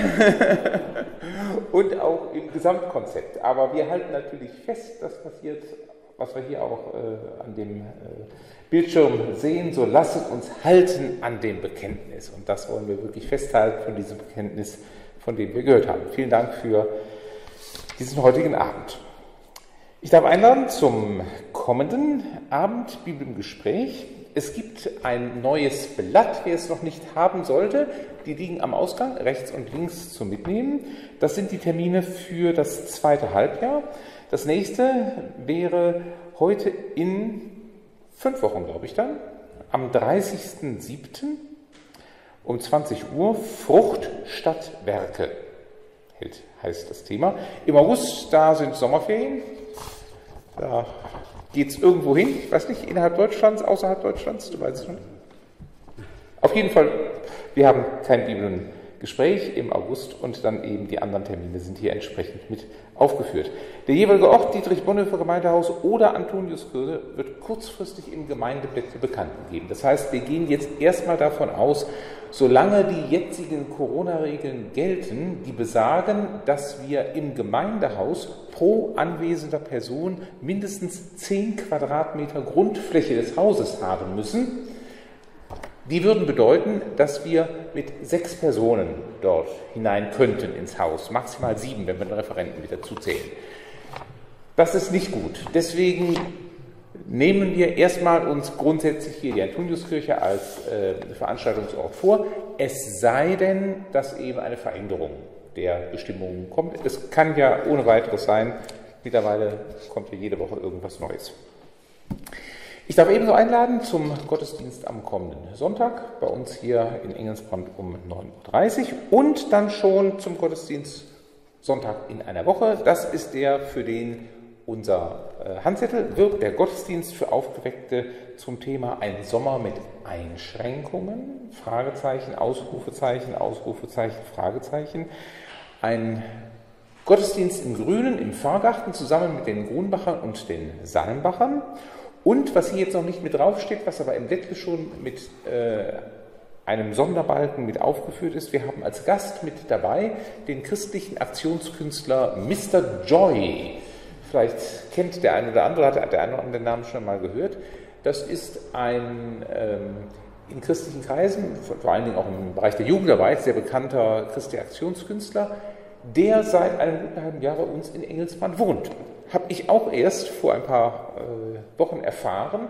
und auch im Gesamtkonzept. Aber wir halten natürlich fest, das passiert, was wir hier auch äh, an dem äh, Bildschirm sehen, so lasset uns halten an dem Bekenntnis. Und das wollen wir wirklich festhalten von diesem Bekenntnis, von dem wir gehört haben. Vielen Dank für diesen heutigen Abend. Ich darf einladen zum kommenden Abend Bibel im Gespräch. Es gibt ein neues Blatt, wer es noch nicht haben sollte. Die liegen am Ausgang, rechts und links zum Mitnehmen. Das sind die Termine für das zweite Halbjahr. Das nächste wäre heute in fünf Wochen, glaube ich dann, am dreißigsten siebten um zwanzig Uhr, Frucht statt Werke, heißt das Thema. Im August, da sind Sommerferien, da geht es irgendwo hin, ich weiß nicht, innerhalb Deutschlands, außerhalb Deutschlands, du weißt es schon. Auf jeden Fall, wir haben kein Bibelgespräch im August und dann eben die anderen Termine sind hier entsprechend mit aufgeführt. Der jeweilige Ort, Dietrich Bonhoeffer Gemeindehaus oder Antoniuskirche, wird kurzfristig im Gemeindeblättchen bekannt gegeben. Das heißt, wir gehen jetzt erstmal davon aus, solange die jetzigen Corona-Regeln gelten, die besagen, dass wir im Gemeindehaus pro anwesender Person mindestens zehn Quadratmeter Grundfläche des Hauses haben müssen. Die würden bedeuten, dass wir mit sechs Personen dort hinein könnten ins Haus, maximal sieben, wenn wir den Referenten wieder zuzählen. Das ist nicht gut. Deswegen nehmen wir erstmal uns grundsätzlich hier die Antoniuskirche als äh, Veranstaltungsort vor, es sei denn, dass eben eine Veränderung der Bestimmungen kommt. Es kann ja ohne weiteres sein, mittlerweile kommt ja jede Woche irgendwas Neues. Ich darf ebenso einladen zum Gottesdienst am kommenden Sonntag, bei uns hier in Engelsbrand um neun Uhr dreißig und dann schon zum Gottesdienst Sonntag in einer Woche. Das ist der, für den unser Handzettel wirbt, der Gottesdienst für Aufgeweckte zum Thema Ein Sommer mit Einschränkungen, Fragezeichen, Ausrufezeichen, Ausrufezeichen, Fragezeichen. Ein Gottesdienst im Grünen, im Pfarrgarten, zusammen mit den Grunbachern und den Salmbachern. Und was hier jetzt noch nicht mit draufsteht, was aber im Blättle schon mit äh, einem Sonderbalken mit aufgeführt ist, wir haben als Gast mit dabei den christlichen Aktionskünstler Mister Joy. Vielleicht kennt der eine oder andere, hat der eine oder andere den Namen schon mal gehört. Das ist ein ähm, in christlichen Kreisen, vor allen Dingen auch im Bereich der Jugendarbeit, sehr bekannter christlicher Aktionskünstler, der seit einem guten halben Jahr bei uns in Engelsbrand wohnt. Habe ich auch erst vor ein paar äh, Wochen erfahren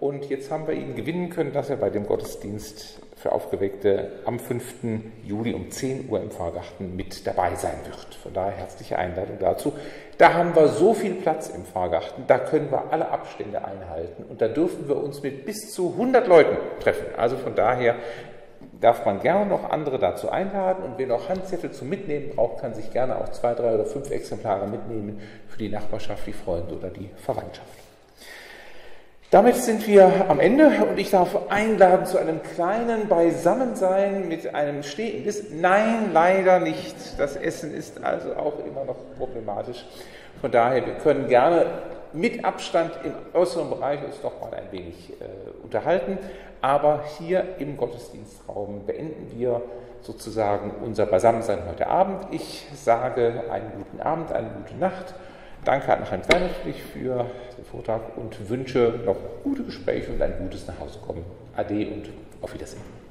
Und jetzt haben wir ihn gewinnen können, dass er bei dem Gottesdienst für Aufgeweckte am fünften Juli um zehn Uhr im Pfarrgarten mit dabei sein wird. Von daher herzliche Einladung dazu. Da haben wir so viel Platz im Pfarrgarten, da können wir alle Abstände einhalten und da dürfen wir uns mit bis zu hundert Leuten treffen. Also von daher darf man gerne noch andere dazu einladen und wer noch Handzettel zum Mitnehmen braucht, kann sich gerne auch zwei, drei oder fünf Exemplare mitnehmen für die Nachbarschaft, die Freunde oder die Verwandtschaft. Damit sind wir am Ende und ich darf einladen zu einem kleinen Beisammensein mit einem stehenden Biss. Nein, leider nicht. Das Essen ist also auch immer noch problematisch. Von daher, wir können gerne mit Abstand im äußeren Bereich uns noch mal ein wenig äh, unterhalten. Aber hier im Gottesdienstraum beenden wir sozusagen unser Beisammensein heute Abend. Ich sage einen guten Abend, eine gute Nacht. Danke an Hans Weinrich für den Vortrag und wünsche noch gute Gespräche und ein gutes Nachhausekommen. Ade und auf Wiedersehen.